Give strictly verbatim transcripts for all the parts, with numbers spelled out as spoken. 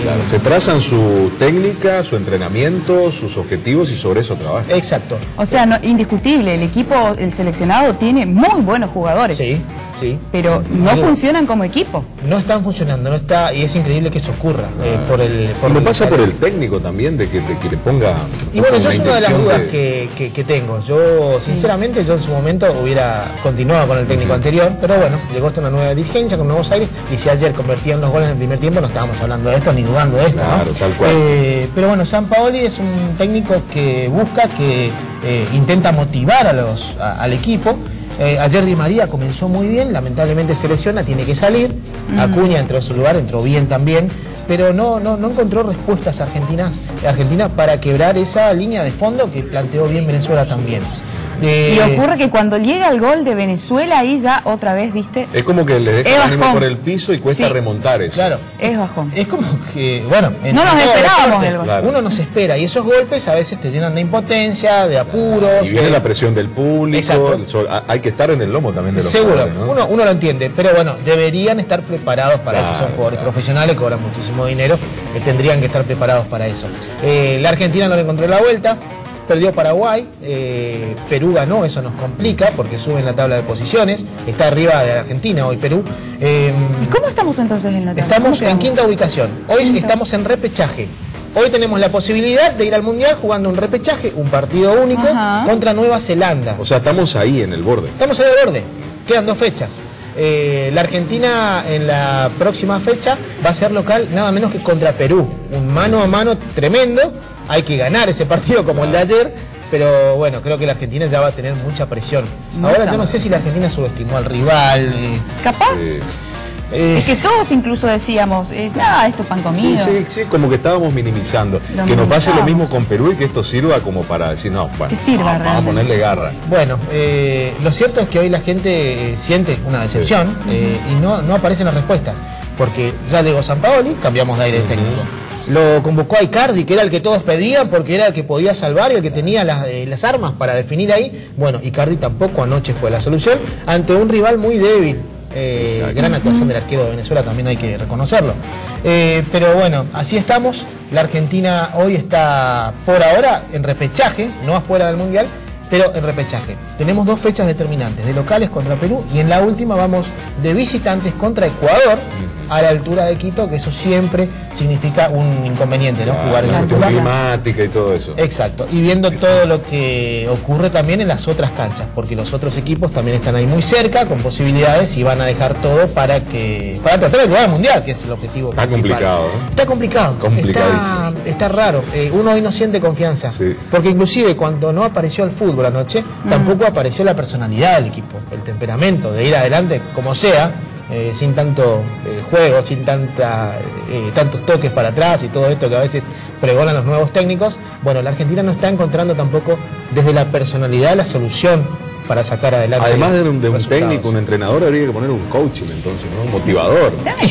Claro, se trazan su técnica, su entrenamiento, sus objetivos y sobre eso trabajan. Exacto. O sea, no, indiscutible, el equipo, el seleccionado tiene muy buenos jugadores. Sí, sí. Pero no Digo, funcionan como equipo. No están funcionando, no está, y es increíble que eso ocurra. Ah. Eh, por el, por Lo el, pasa por el técnico también, de que, de que le ponga... Y bueno, yo es una de las dudas de... que, que, que tengo. Yo, sinceramente, yo en su momento hubiera continuado con el técnico uh-huh. anterior, pero bueno, llegó hasta una nueva dirigencia con nuevos aires, y si ayer convertían los goles en el primer tiempo, no estábamos hablando de esto ni dudando de esto. Claro, ¿no? tal cual. Eh, pero bueno, Sampaoli es un técnico que busca, que eh, intenta motivar a los, a, al equipo. Eh, ayer Di María comenzó muy bien, lamentablemente se lesiona, tiene que salir. Mm. Acuña entró en su lugar, entró bien también, pero no, no, no encontró respuestas argentinas, argentinas para quebrar esa línea de fondo que planteó bien Venezuela también. Eh, y ocurre que cuando llega el gol de Venezuela, ahí ya otra vez, ¿viste? Es como que le deja el ánimo por el piso y cuesta sí. remontar eso. Claro. Es bajón. Es como que, bueno... En no nos esperábamos el gol. Claro. Uno nos espera y esos golpes a veces te llenan de impotencia, de apuros. Y viene de... la presión del público. Exacto. Hay que estar en el lomo también de los Seguro, jugadores, ¿no? uno, uno lo entiende, pero bueno, deberían estar preparados para claro, eso. Son jugadores claro. profesionales, cobran muchísimo dinero, que tendrían que estar preparados para eso. Eh, la Argentina no le encontró la vuelta. Perdió Paraguay, eh, Perú ganó, eso nos complica porque sube en la tabla de posiciones, está arriba de Argentina hoy Perú. Eh, ¿Y cómo estamos entonces en la tabla? Estamos en quinta ubicación, hoy quinta. Estamos en repechaje. Hoy tenemos la posibilidad de ir al Mundial jugando un repechaje, un partido único Ajá. contra Nueva Zelanda. O sea, estamos ahí en el borde. Estamos ahí al borde, quedan dos fechas. Eh, la Argentina en la próxima fecha va a ser local nada menos que contra Perú, un mano a mano tremendo. Hay que ganar ese partido como el de ayer, pero bueno, creo que la Argentina ya va a tener mucha presión. Mucha Ahora yo no sé si la Argentina subestimó al rival. Eh, ¿Capaz? Eh, eh, es que todos incluso decíamos, eh, ah, esto es pan comido. Sí, sí, sí, como que estábamos minimizando. Lo que nos pase lo mismo con Perú y que esto sirva como para decir, no, bueno, que sirva, no, vamos a ponerle garra. Bueno, eh, lo cierto es que hoy la gente siente una decepción sí. eh, y no, no aparecen las respuestas, porque ya llegó Sampaoli, cambiamos de aire uh-huh. técnico. Lo convocó a Icardi, que era el que todos pedían porque era el que podía salvar y el que tenía las, eh, las armas para definir ahí. Bueno, Icardi tampoco anoche fue la solución ante un rival muy débil. Eh, gran actuación del arquero de Venezuela, también hay que reconocerlo. Eh, pero bueno, así estamos. La Argentina hoy está por ahora en repechaje, no afuera del Mundial, pero en repechaje. Tenemos dos fechas determinantes, de locales contra Perú y en la última vamos de visitantes contra Ecuador a la altura de Quito, que eso siempre significa un inconveniente, ¿no? Claro, jugar en la altura climática y todo eso. Exacto, y viendo todo lo que ocurre también en las otras canchas, porque los otros equipos también están ahí muy cerca, con posibilidades y van a dejar todo para que para tratar de jugar al Mundial, que es el objetivo Está principal. complicado, ¿eh? Está complicado, complicadísimo. Está, está raro, eh, uno hoy no siente confianza, sí. porque inclusive cuando no apareció el fútbol anoche, mm. tampoco apareció la personalidad del equipo, el temperamento de ir adelante como sea, eh, sin tanto eh, juego, sin tanta, eh, tantos toques para atrás y todo esto que a veces pregonan los nuevos técnicos. Bueno, la Argentina no está encontrando tampoco desde la personalidad la solución para sacar adelante. Además de un, de un técnico, un entrenador, habría que poner un coaching entonces, ¿no? Un motivador.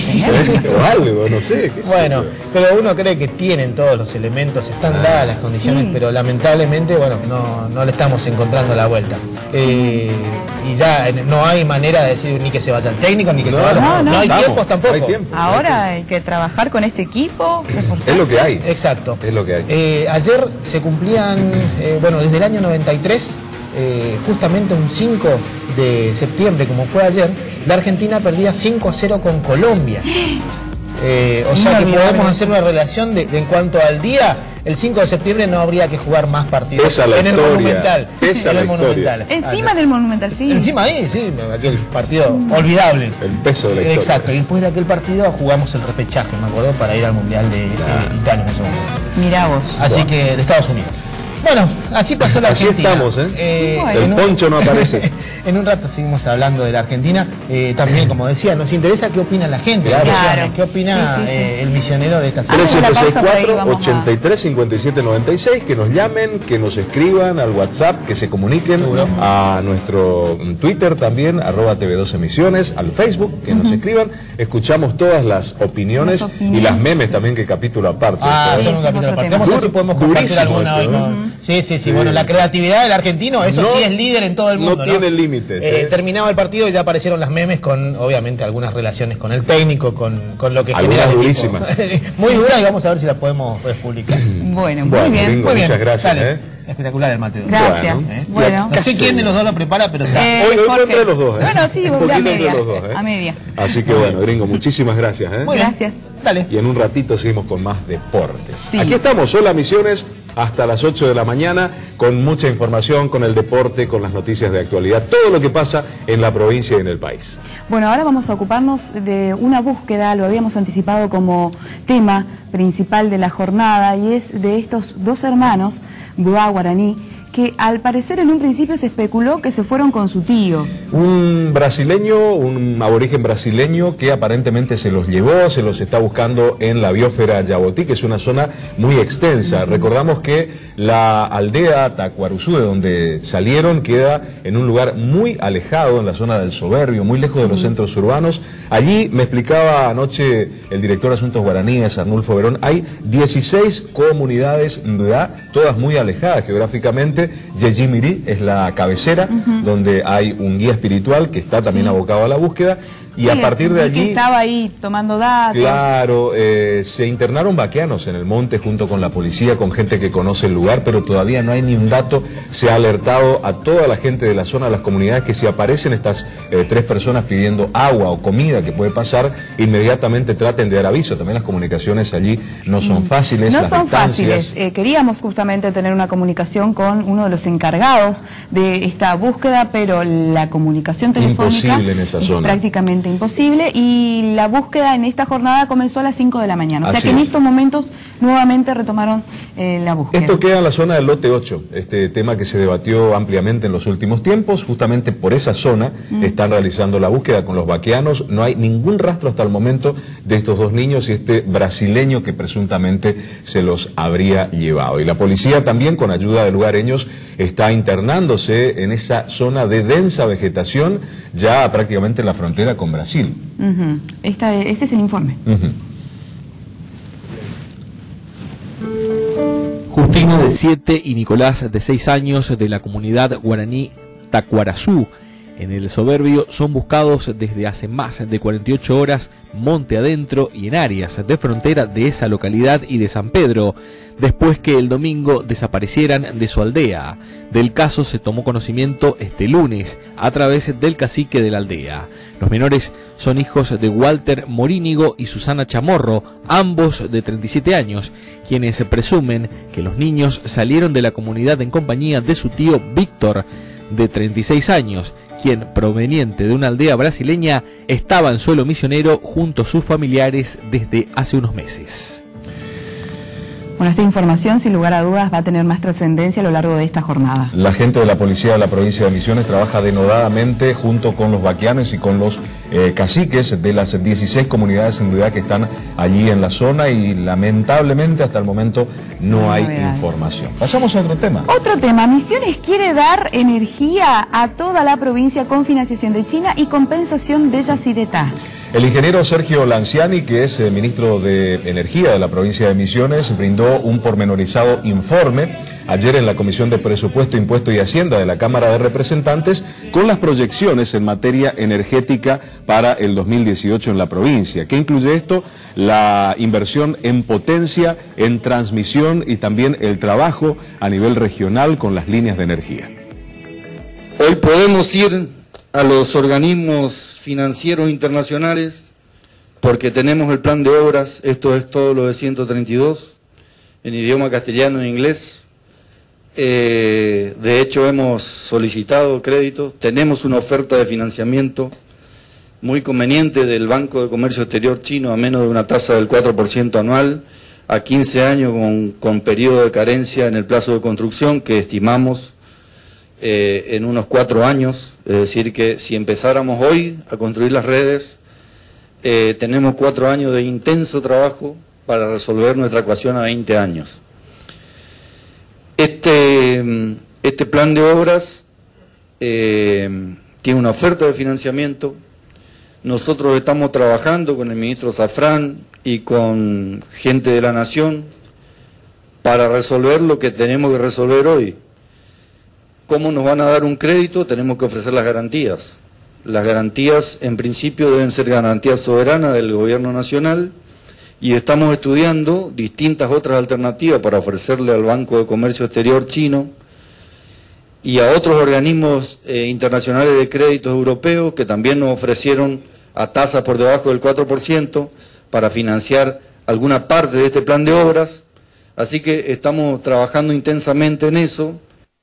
O algo, no sé. ¿qué bueno, sé pero uno cree que tienen todos los elementos, están ah, dadas las condiciones, sí. pero lamentablemente, bueno, no, no le estamos encontrando la vuelta. Eh, y ya no hay manera de decir ni que se vaya el técnico, ni que no, se vaya. No, no, no hay Vamos, tiempos tampoco. No hay tiempo, Ahora no hay, hay que trabajar con este equipo, reforzarse. Es lo que hay. Exacto. Es lo que hay. Eh, ayer se cumplían, eh, bueno, desde el año noventa y tres, eh, justamente un cinco de septiembre, como fue ayer, la Argentina perdía cinco a cero con Colombia. Eh, o sea que podemos hacer una relación de, de en cuanto al día. El cinco de septiembre no habría que jugar más partidos Pesa la en el historia, Monumental. Pesa en la el Monumental. Historia. Encima del Monumental, sí. Encima ahí, sí, aquel partido olvidable. El peso de la historia. Exacto, y después de aquel partido jugamos el repechaje, me acuerdo, para ir al Mundial de, claro. de Italia en ese momento. Mirá vos. Así wow. que de Estados Unidos. Bueno, así pasó la así Argentina. Así estamos, ¿eh? eh bueno. El poncho no aparece. En un rato seguimos hablando de la Argentina. Eh, también, como decía, nos interesa qué opina la gente. Claro. Claro. ¿Qué opina sí, sí, sí. Eh, el misionero de esta semana? tres siete seis cuatro, ochenta y tres, cincuenta y siete noventa y seis. Que nos llamen, que nos escriban al WhatsApp, que se comuniquen ¿Seguro? A nuestro Twitter también, arroba T V dos Emisiones, al Facebook, que uh-huh. nos escriban. Escuchamos todas las opiniones, las opiniones y las memes también, que capítulo aparte. Ah, son un capítulo aparte. Vamos a ver si podemos compartir alguna hoy con... Sí, sí, sí. Bueno, la creatividad del argentino, eso no, sí es líder en todo el mundo. No tiene ¿no? límites. Eh, ¿eh? Terminado el partido y ya aparecieron las memes con, obviamente, algunas relaciones con el técnico, con, con lo que algunas genera. durísimas. Muy duras y vamos a ver si las podemos pues, publicar. Bueno, muy bueno, bien. Gringo, muy bien. Muchas gracias. ¿eh? Espectacular el mate. Gracias. ¿Eh? Bueno. No sé quién de los dos lo prepara, pero está. Eh, hoy hoy entre los dos. ¿eh? Bueno, sí, un a media. entre los dos, ¿eh? A media. Así que bueno, Gringo, muchísimas gracias. ¿eh? Muy bien. Gracias. Dale. Y en un ratito seguimos con más deportes. Sí. Aquí estamos, Hola Misiones, hasta las ocho de la mañana, con mucha información, con el deporte, con las noticias de actualidad, todo lo que pasa en la provincia y en el país. Bueno, ahora vamos a ocuparnos de una búsqueda, lo habíamos anticipado como tema principal de la jornada, y es de estos dos hermanos, Buá Guaraní, que al parecer en un principio se especuló que se fueron con su tío. Un brasileño, un aborigen brasileño que aparentemente se los llevó, se los está buscando en la biosfera Yabotí, que es una zona muy extensa. Uh-huh. Recordamos que la aldea Tacuaruzú, de donde salieron, queda en un lugar muy alejado, en la zona del Soberbio, muy lejos de los centros urbanos. Allí, me explicaba anoche el director de Asuntos Guaraníes, Arnulfo Verón, hay dieciséis comunidades, todas muy alejadas geográficamente. Yejimirí es la cabecera, uh-huh. donde hay un guía espiritual que está también sí. abocado a la búsqueda. Y sí, a partir de allí... Que estaba ahí tomando datos. Claro, eh, se internaron vaqueanos en el monte junto con la policía, con gente que conoce el lugar, pero todavía no hay ni un dato. Se ha alertado a toda la gente de la zona, a las comunidades, que si aparecen estas eh, tres personas pidiendo agua o comida que puede pasar, inmediatamente traten de dar aviso. También las comunicaciones allí no son mm. fáciles. No las son distancias... fáciles. Eh, queríamos justamente tener una comunicación con uno de los encargados de esta búsqueda, pero la comunicación telefónica imposible en esa es zona. prácticamente imposible, y la búsqueda en esta jornada comenzó a las cinco de la mañana, o sea Así que en es. estos momentos nuevamente retomaron eh, la búsqueda. Esto queda en la zona del lote ocho, este tema que se debatió ampliamente en los últimos tiempos. Justamente por esa zona mm. están realizando la búsqueda con los vaqueanos. No hay ningún rastro hasta el momento de estos dos niños y este brasileño que presuntamente se los habría llevado. Y la policía también, con ayuda de lugareños, está internándose en esa zona de densa vegetación, ya prácticamente en la frontera con Brasil. Uh-huh. Esta, este es el informe. Uh-huh. Justino, de siete, y Nicolás, de seis años, de la comunidad guaraní Tacuaruzú, en el Soberbio, son buscados desde hace más de cuarenta y ocho horas monte adentro y en áreas de frontera de esa localidad y de San Pedro, después que el domingo desaparecieran de su aldea. Del caso se tomó conocimiento este lunes a través del cacique de la aldea. Los menores son hijos de Walter Morínigo y Susana Chamorro, ambos de treinta y siete años, quienes presumen que los niños salieron de la comunidad en compañía de su tío Víctor, de treinta y seis años, quien, proveniente de una aldea brasileña, estaba en suelo misionero junto a sus familiares desde hace unos meses. Bueno, esta información, sin lugar a dudas, va a tener más trascendencia a lo largo de esta jornada. La gente de la policía de la provincia de Misiones trabaja denodadamente junto con los vaqueanos y con los eh, caciques de las dieciséis comunidades en realidad que están allí en la zona, y lamentablemente hasta el momento no hay información. Pasamos a otro tema. Otro tema. Misiones quiere dar energía a toda la provincia con financiación de China y compensación de Yacyretá. El ingeniero Sergio Lanciani, que es eh, ministro de Energía de la provincia de Misiones, brindó un pormenorizado informe ayer en la Comisión de Presupuesto, Impuesto y Hacienda de la Cámara de Representantes con las proyecciones en materia energética para el dos mil dieciocho en la provincia. ¿Qué incluye esto? La inversión en potencia, en transmisión y también el trabajo a nivel regional con las líneas de energía. Hoy podemos ir a los organismos financieros internacionales porque tenemos el plan de obras, esto es todo lo de ciento treinta y dos, en idioma castellano e inglés. Eh, de hecho hemos solicitado créditos, tenemos una oferta de financiamiento muy conveniente del Banco de Comercio Exterior chino a menos de una tasa del cuatro por ciento anual, a quince años con, con periodo de carencia en el plazo de construcción que estimamos Eh, en unos cuatro años, es decir que si empezáramos hoy a construir las redes, eh, tenemos cuatro años de intenso trabajo para resolver nuestra ecuación a veinte años. Este, este plan de obras eh, tiene una oferta de financiamiento. Nosotros estamos trabajando con el ministro Zafrán y con gente de la Nación para resolver lo que tenemos que resolver hoy. ¿Cómo nos van a dar un crédito? Tenemos que ofrecer las garantías. Las garantías, en principio, deben ser garantías soberanas del gobierno nacional, y estamos estudiando distintas otras alternativas para ofrecerle al Banco de Comercio Exterior chino y a otros organismos eh, internacionales de créditos europeos que también nos ofrecieron a tasas por debajo del cuatro por ciento para financiar alguna parte de este plan de obras. Así que estamos trabajando intensamente en eso.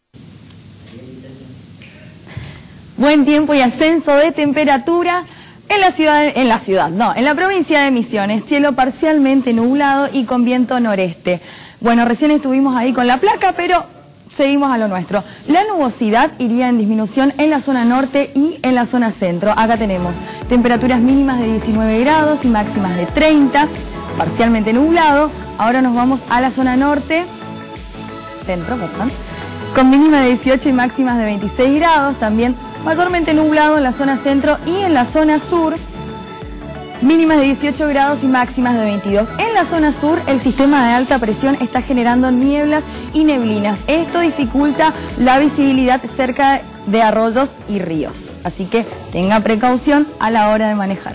Buen tiempo y ascenso de temperatura en la ciudad, en la ciudad, no, en la provincia de Misiones, cielo parcialmente nublado y con viento noreste. Bueno, recién estuvimos ahí con la placa, pero seguimos a lo nuestro. La nubosidad iría en disminución en la zona norte y en la zona centro. Acá tenemos temperaturas mínimas de diecinueve grados y máximas de treinta, parcialmente nublado. Ahora nos vamos a la zona norte, centro, perdón, con mínima de dieciocho y máximas de veintiséis grados, también mayormente nublado en la zona centro y en la zona sur, mínimas de dieciocho grados y máximas de veintidós. En la zona sur, el sistema de alta presión está generando nieblas y neblinas. Esto dificulta la visibilidad cerca de arroyos y ríos. Así que tenga precaución a la hora de manejar.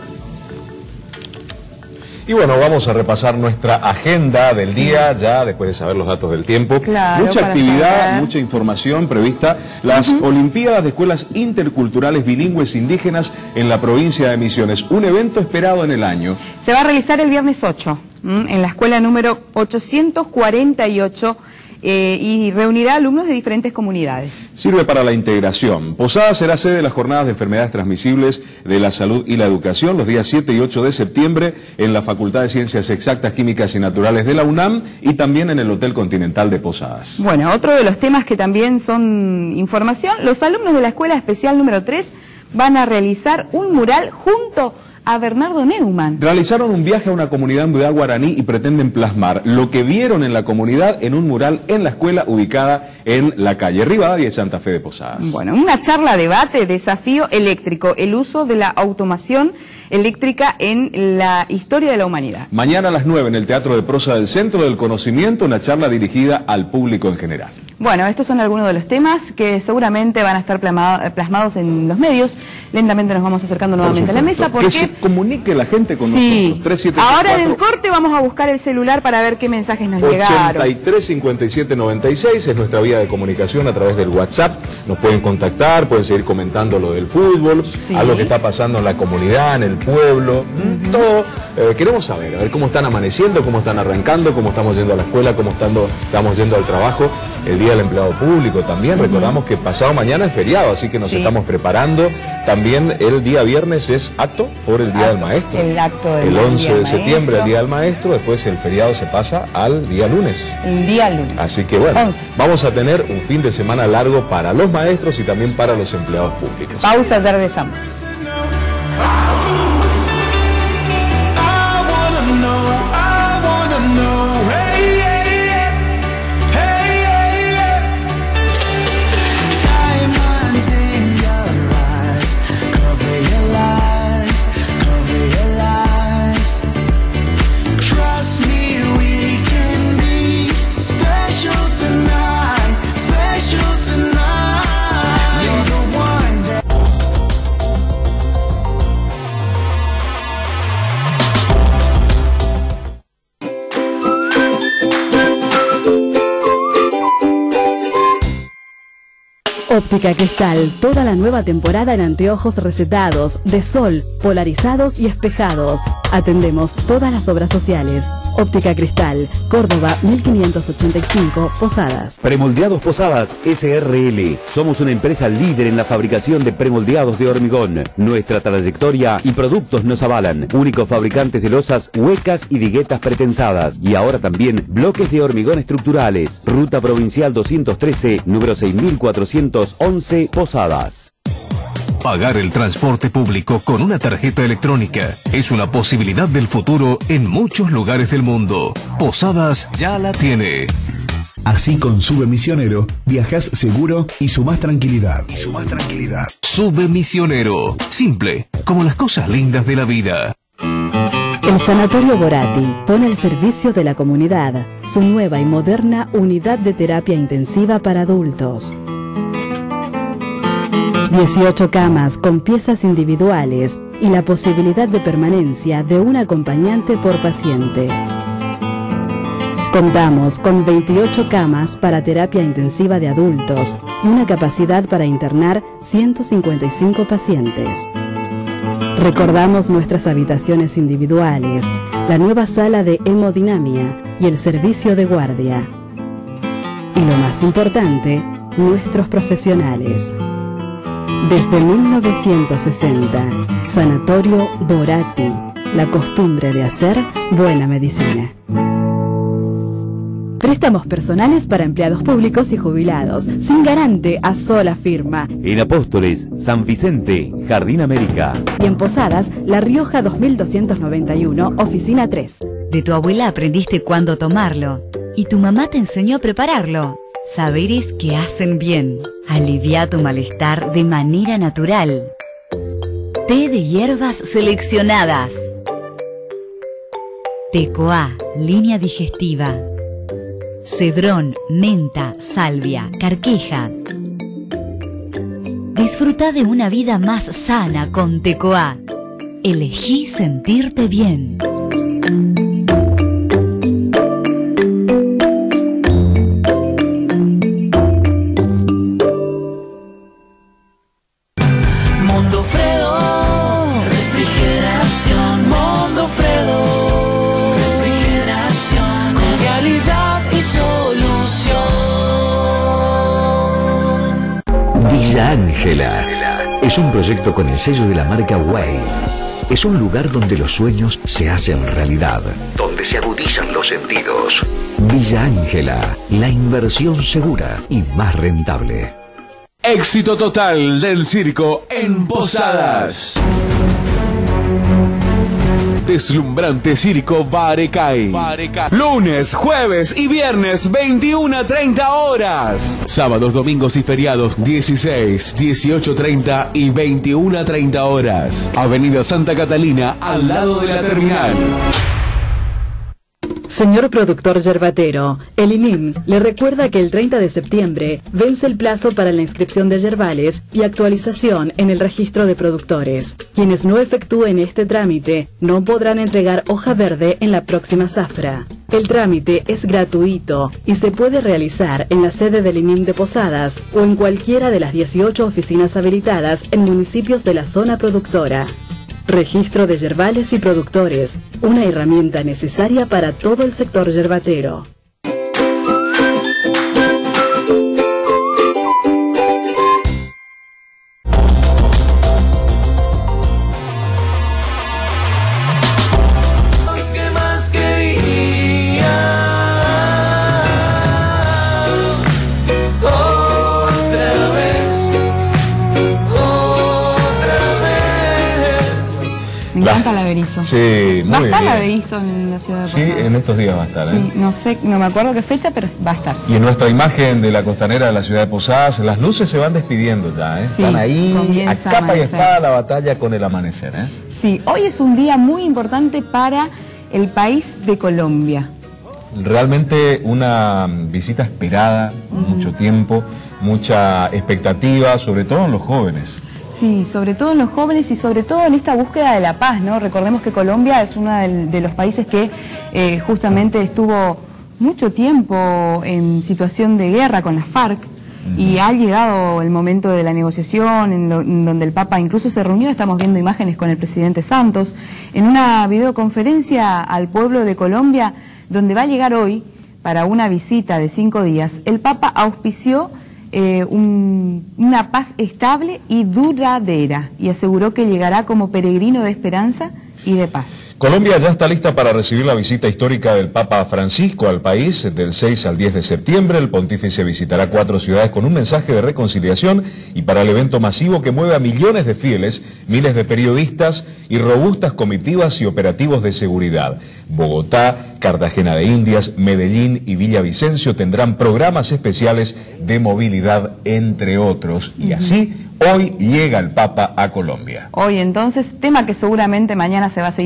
Y bueno, vamos a repasar nuestra agenda del día, ya después de saber los datos del tiempo. Claro, mucha para actividad, saber. mucha información prevista. Las uh-huh. Olimpiadas de Escuelas Interculturales Bilingües Indígenas en la provincia de Misiones. Un evento esperado en el año. Se va a realizar el viernes ocho, ¿m? en la escuela número ochocientos cuarenta y ocho. Eh, y reunirá alumnos de diferentes comunidades. Sirve para la integración. Posadas será sede de las jornadas de enfermedades transmisibles de la salud y la educación los días siete y ocho de septiembre en la Facultad de Ciencias Exactas, Químicas y Naturales de la UNAM y también en el Hotel Continental de Posadas. Bueno, otro de los temas que también son información, los alumnos de la Escuela Especial número tres van a realizar un mural junto a Bernardo Neumann. Realizaron un viaje a una comunidad en Budá guaraní y pretenden plasmar lo que vieron en la comunidad en un mural en la escuela ubicada en la calle Rivadavia y Santa Fe de Posadas. Bueno, una charla debate, desafío eléctrico, el uso de la automación eléctrica en la historia de la humanidad. Mañana a las nueve en el Teatro de Prosa del Centro del Conocimiento, una charla dirigida al público en general. Bueno, estos son algunos de los temas que seguramente van a estar plasmados en los medios. Lentamente nos vamos acercando nuevamente a la mesa porque... Que se comunique la gente con sí. nosotros. tres siete seis cuatro. Ahora en el corte vamos a buscar el celular para ver qué mensajes nos llegaron. ochenta y tres cincuenta y siete noventa y seis es nuestra vía de comunicación a través del WhatsApp. Nos pueden contactar, pueden seguir comentando lo del fútbol, sí. a lo que está pasando en la comunidad, en el pueblo, uh-huh. todo. Eh, queremos saber, a ver cómo están amaneciendo, cómo están arrancando, cómo estamos yendo a la escuela, cómo estando, estamos yendo al trabajo. El Día del Empleado Público también, uh-huh. recordamos que pasado mañana es feriado, así que nos sí. estamos preparando. También el día viernes es acto por el Día acto, del Maestro. El acto del El once día de septiembre, maestro. el Día del Maestro, después el feriado se pasa al día lunes. El día lunes. Así que bueno, once. Vamos a tener un fin de semana largo para los maestros y también para los empleados públicos. Pausa, ya regresamos. Óptica Cristal, toda la nueva temporada en anteojos recetados, de sol, polarizados y espejados. Atendemos todas las obras sociales. Óptica Cristal, Córdoba mil quinientos ochenta y cinco, Posadas. Premoldeados Posadas S R L. Somos una empresa líder en la fabricación de premoldeados de hormigón. Nuestra trayectoria y productos nos avalan. Únicos fabricantes de losas huecas y viguetas pretensadas. Y ahora también bloques de hormigón estructurales. Ruta Provincial doscientos trece, número seis mil cuatrocientos once, Posadas. Pagar el transporte público con una tarjeta electrónica es una posibilidad del futuro en muchos lugares del mundo. Posadas ya la tiene. Así con Sube Misionero, viajas seguro y sumás tranquilidad. Y sumás tranquilidad. Sube Misionero. Simple, como las cosas lindas de la vida. El Sanatorio Borati pone al servicio de la comunidad su nueva y moderna unidad de terapia intensiva para adultos. dieciocho camas con piezas individuales y la posibilidad de permanencia de un acompañante por paciente. Contamos con veintiocho camas para terapia intensiva de adultos y una capacidad para internar ciento cincuenta y cinco pacientes. Recordamos nuestras habitaciones individuales, la nueva sala de hemodinamia y el servicio de guardia. Y lo más importante, nuestros profesionales. Desde mil novecientos sesenta, Sanatorio Borati, la costumbre de hacer buena medicina. Préstamos personales para empleados públicos y jubilados, sin garante, a sola firma. En Apóstoles, San Vicente, Jardín América. Y en Posadas, La Rioja dos mil doscientos noventa y uno, oficina tres. De tu abuela aprendiste cuándo tomarlo y tu mamá te enseñó a prepararlo. Saberes que hacen bien. Alivia tu malestar de manera natural. Té de hierbas seleccionadas. Tecoa, línea digestiva. Cedrón, menta, salvia, carqueja. Disfruta de una vida más sana con Tecoa. Elegí sentirte bien. Ángela es un proyecto con el sello de la marca Way. Es un lugar donde los sueños se hacen realidad, donde se agudizan los sentidos. Villa Ángela, la inversión segura y más rentable. Éxito total del circo en Posadas. Deslumbrante circo Barecay. Lunes, jueves y viernes, veintiuna a treinta horas. Sábados, domingos y feriados, dieciséis, dieciocho treinta y veintiuna a treinta horas. Avenida Santa Catalina, al lado de la terminal. Señor productor yerbatero, el I N I M le recuerda que el treinta de septiembre vence el plazo para la inscripción de yerbales y actualización en el registro de productores. Quienes no efectúen este trámite no podrán entregar hoja verde en la próxima zafra. El trámite es gratuito y se puede realizar en la sede del I N I M de Posadas o en cualquiera de las dieciocho oficinas habilitadas en municipios de la zona productora. Registro de yerbales y productores, una herramienta necesaria para todo el sector yerbatero. Me encanta la Berizo. Sí, muy Va a estar bien. la Berizo en la ciudad de Sí, Posadas. en estos días va a estar. ¿eh? Sí, no sé, no me acuerdo qué fecha, pero va a estar. Y en nuestra imagen de la costanera de la ciudad de Posadas, las luces se van despidiendo ya, ¿eh? Sí, Están ahí comienza a capa y amanecer. espada la batalla con el amanecer, ¿eh? Sí, hoy es un día muy importante para el país de Colombia. Realmente una visita esperada, Ujú. mucho tiempo, mucha expectativa, sobre todo en los jóvenes. Sí, sobre todo en los jóvenes y sobre todo en esta búsqueda de la paz, ¿no? Recordemos que Colombia es uno del- de los países que eh, justamente estuvo mucho tiempo en situación de guerra con las FARC y ha llegado el momento de la negociación en, lo- en donde el Papa incluso se reunió, estamos viendo imágenes con el presidente Santos, en una videoconferencia al pueblo de Colombia, donde va a llegar hoy para una visita de cinco días. El Papa auspició eh, un- una paz estable y duradera y aseguró que llegará como peregrino de esperanza y de paz. Colombia ya está lista para recibir la visita histórica del Papa Francisco al país del seis al diez de septiembre. El pontífice visitará cuatro ciudades con un mensaje de reconciliación y para el evento masivo que mueve a millones de fieles, miles de periodistas y robustas comitivas y operativos de seguridad. Bogotá, Cartagena de Indias, Medellín y Villavicencio tendrán programas especiales de movilidad, entre otros. Y así, hoy llega el Papa a Colombia. Hoy entonces, tema que seguramente mañana se va a seguir tocando.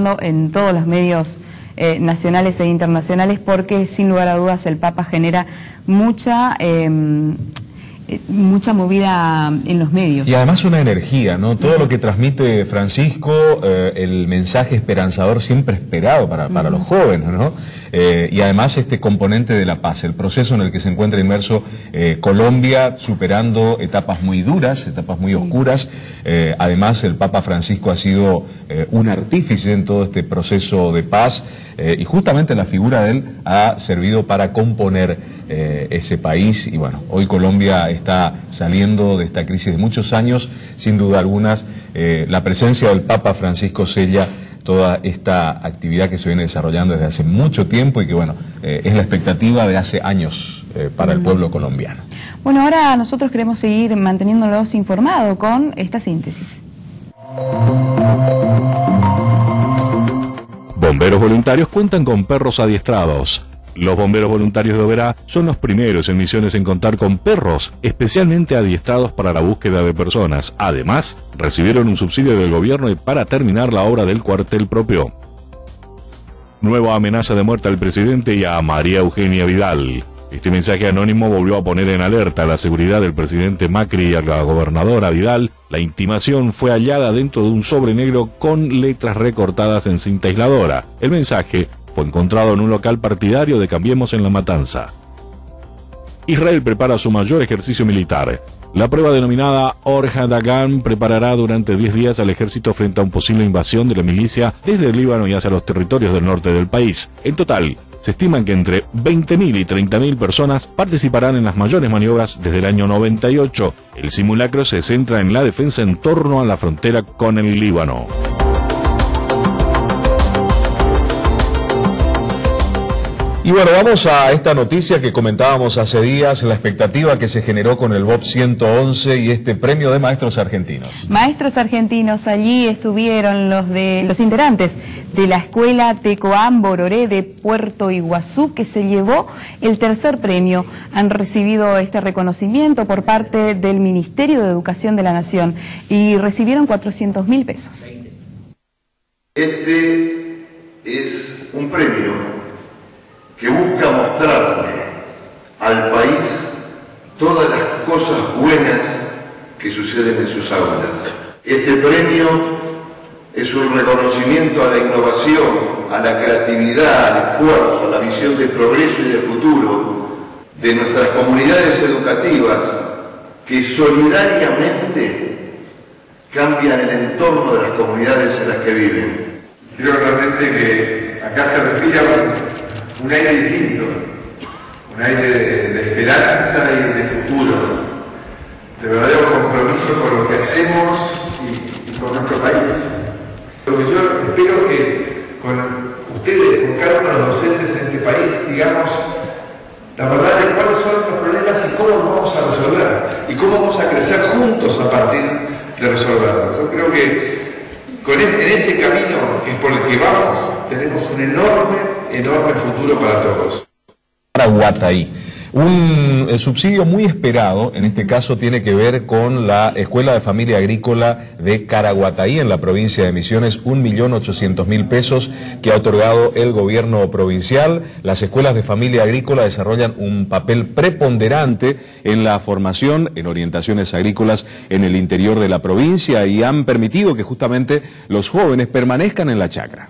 resaltando en todos los medios eh, nacionales e internacionales, porque sin lugar a dudas el Papa genera mucha... Eh, mucha movida en los medios. Y además una energía, ¿no? Todo lo que transmite Francisco, eh, el mensaje esperanzador siempre esperado para, para los jóvenes, ¿no? Eh, y además este componente de la paz, el proceso en el que se encuentra inmerso eh, Colombia, superando etapas muy duras, etapas muy sí. oscuras. Eh, además el Papa Francisco ha sido eh, un artífice en todo este proceso de paz eh, y justamente la figura de él ha servido para componer eh, ese país. Y bueno, hoy Colombia está saliendo de esta crisis de muchos años, sin duda algunas. Eh, la presencia del Papa Francisco sella toda esta actividad que se viene desarrollando desde hace mucho tiempo y que, bueno, eh, es la expectativa de hace años eh, para el pueblo colombiano. Bueno, ahora nosotros queremos seguir manteniéndolos informados con esta síntesis. Bomberos voluntarios cuentan con perros adiestrados. Los bomberos voluntarios de Oberá son los primeros en Misiones en contar con perros especialmente adiestrados para la búsqueda de personas. Además, recibieron un subsidio del gobierno para terminar la obra del cuartel propio. Nueva amenaza de muerte al presidente y a María Eugenia Vidal. Este mensaje anónimo volvió a poner en alerta la seguridad del presidente Macri y a la gobernadora Vidal. La intimación fue hallada dentro de un sobre negro con letras recortadas en cinta aisladora. El mensaje fue encontrado en un local partidario de Cambiemos en La Matanza. Israel prepara su mayor ejercicio militar. La prueba denominada Orja Dagan preparará durante diez días al ejército frente a una posible invasión de la milicia desde el Líbano y hacia los territorios del norte del país. En total, se estiman que entre veinte mil y treinta mil personas participarán en las mayores maniobras desde el año noventa y ocho. El simulacro se centra en la defensa en torno a la frontera con el Líbano. Y bueno, vamos a esta noticia que comentábamos hace días, la expectativa que se generó con el B O P ciento once y este premio de maestros argentinos. Maestros argentinos, allí estuvieron los de los integrantes de la escuela Tecoam Bororé de Puerto Iguazú, que se llevó el tercer premio. Han recibido este reconocimiento por parte del Ministerio de Educación de la Nación y recibieron cuatrocientos mil pesos. Este es un premio que busca mostrarle al país todas las cosas buenas que suceden en sus aulas. Este premio es un reconocimiento a la innovación, a la creatividad, al esfuerzo, a la visión de progreso y de futuro de nuestras comunidades educativas que solidariamente cambian el entorno de las comunidades en las que viven. Creo realmente que acá se respira un aire distinto, un aire de, de esperanza y de futuro, de verdadero compromiso con lo que hacemos y, y con nuestro país. Lo que yo espero que con ustedes, con cada uno de los docentes en este país, digamos la verdad de cuáles son los problemas y cómo los vamos a resolver, y cómo vamos a crecer juntos a partir de resolverlos. Yo creo que Con ese, en ese camino que es por el que vamos, tenemos un enorme, enorme futuro para todos. Caraguataí. Un el subsidio muy esperado, en este caso tiene que ver con la Escuela de Familia Agrícola de Caraguataí en la provincia de Misiones, un millón ochocientos mil pesos que ha otorgado el gobierno provincial. Las escuelas de familia agrícola desarrollan un papel preponderante en la formación, en orientaciones agrícolas en el interior de la provincia y han permitido que justamente los jóvenes permanezcan en la chacra.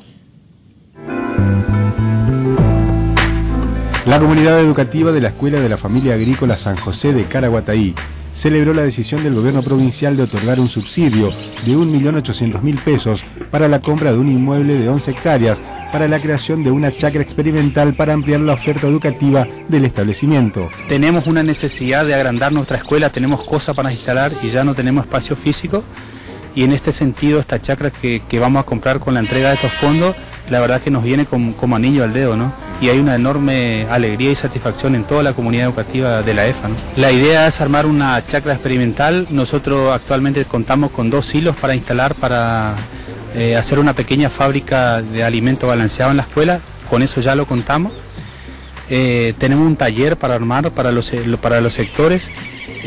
La comunidad educativa de la Escuela de la Familia Agrícola San José de Caraguataí celebró la decisión del gobierno provincial de otorgar un subsidio de un millón ochocientos mil pesos para la compra de un inmueble de once hectáreas para la creación de una chacra experimental para ampliar la oferta educativa del establecimiento. Tenemos una necesidad de agrandar nuestra escuela, tenemos cosas para instalar y ya no tenemos espacio físico, y en este sentido esta chacra que, que vamos a comprar con la entrega de estos fondos, la verdad que nos viene como, como anillo al dedo, ¿no? Y hay una enorme alegría y satisfacción en toda la comunidad educativa de la E F A, ¿no? La idea es armar una chacra experimental. Nosotros actualmente contamos con dos silos para instalar, para eh, hacer una pequeña fábrica de alimento balanceado en la escuela. Con eso ya lo contamos. Eh, tenemos un taller para armar para los, para los sectores.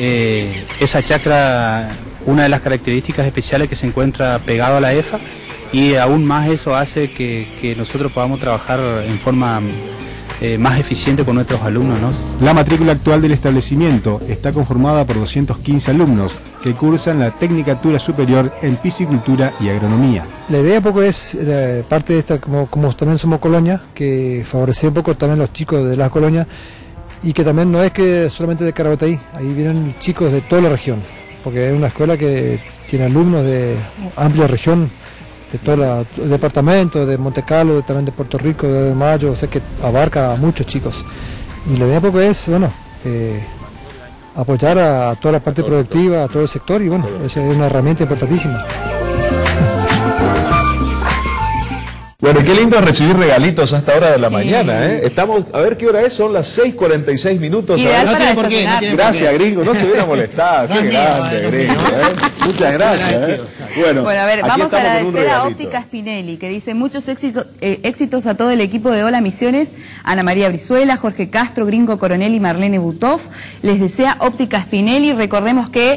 Eh, esa chacra, una de las características especiales que se encuentra pegado a la E F A, y aún más eso hace que, que nosotros podamos trabajar en forma eh, más eficiente con nuestros alumnos, ¿no? La matrícula actual del establecimiento está conformada por doscientos quince alumnos que cursan la Tecnicatura Superior en Piscicultura y Agronomía. La idea un poco es, eh, parte de esta, como, como también somos colonia, que favorece un poco también los chicos de las colonias, y que también no es que solamente de Caraguatay, ahí vienen chicos de toda la región, porque es una escuela que tiene alumnos de amplia región, de todo el departamento, de Monte Carlo, también de Puerto Rico, de Mayo, o sea que abarca a muchos chicos. Y la idea un poco es, bueno, eh, apoyar a toda la parte productiva, a todo el sector, y bueno, esa es una herramienta importantísima. Bueno, qué lindo recibir regalitos a esta hora de la sí. mañana, ¿eh? Estamos, a ver qué hora es, son las seis cuarenta y seis minutos. Ideal para no qué, no gracias, gringo, no se hubiera molestado. Qué grande, no, gringo, ¿eh? Muchas gracias, ¿eh? Bueno, bueno, a ver, vamos a agradecer a Óptica Spinelli, que dice muchos éxitos, eh, éxitos a todo el equipo de Hola Misiones, Ana María Brizuela, Jorge Castro, Gringo Coronel y Marlene Butov. Les desea Óptica Spinelli. Recordemos que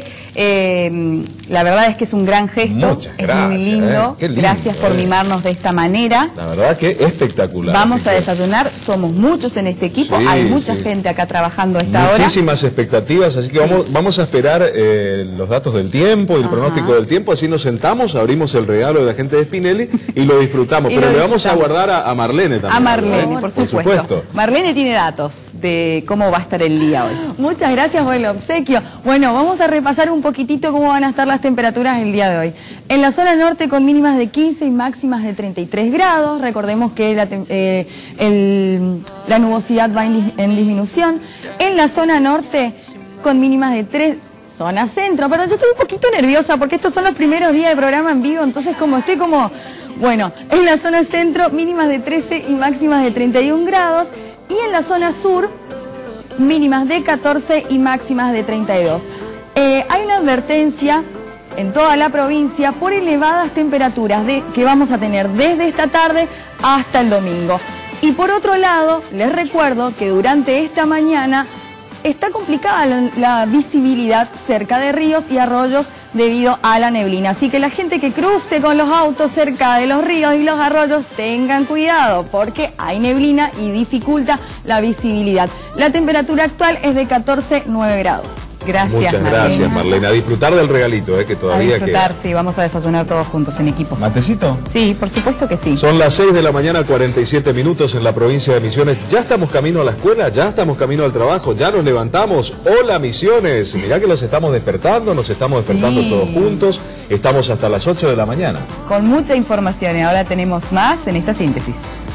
eh, la verdad es que es un gran gesto. Muchas gracias, es muy lindo. Eh, lindo gracias por eh. mimarnos de esta manera. La verdad que espectacular. Vamos a que... desayunar, somos muchos en este equipo, sí, hay mucha sí. gente acá trabajando a esta Muchísimas hora. Muchísimas expectativas, así que sí. vamos, vamos a esperar eh, los datos del tiempo y el Ajá. pronóstico del tiempo, así nos sentamos, abrimos el regalo de la gente de Spinelli y lo disfrutamos, y pero lo le vamos a guardar a, a Marlene también. A Marlene, ¿no? por, por supuesto. supuesto. Marlene tiene datos de cómo va a estar el día hoy. Muchas gracias por el obsequio. Bueno, vamos a repasar un poquitito cómo van a estar las temperaturas el día de hoy. En la zona norte con mínimas de quince y máximas de treinta y tres grados. Recordemos que la, eh, el, la nubosidad va en, en disminución. En la zona norte con mínimas de tres, zona centro. Pero yo estoy un poquito nerviosa porque estos son los primeros días de programa en vivo, entonces como estoy como... Bueno, en la zona centro mínimas de trece y máximas de treinta y un grados. Y en la zona sur mínimas de catorce y máximas de treinta y dos. Eh, hay una advertencia en toda la provincia por elevadas temperaturas de, que vamos a tener desde esta tarde hasta el domingo. Y por otro lado, les recuerdo que durante esta mañana está complicada la, la visibilidad cerca de ríos y arroyos debido a la neblina. Así que la gente que cruce con los autos cerca de los ríos y los arroyos tengan cuidado porque hay neblina y dificulta la visibilidad. La temperatura actual es de catorce coma nueve grados. Gracias, Muchas Marlene. gracias, Marlene. A disfrutar del regalito, eh, que todavía A disfrutar, queda. sí, vamos a desayunar todos juntos en equipo. ¿Matecito? Sí, por supuesto que sí. Son las seis de la mañana, cuarenta y siete minutos en la provincia de Misiones. Ya estamos camino a la escuela, ya estamos camino al trabajo, ya nos levantamos. Hola, Misiones. Mirá que los estamos despertando, nos estamos despertando sí. todos juntos. Estamos hasta las ocho de la mañana. Con mucha información y ahora tenemos más en esta síntesis.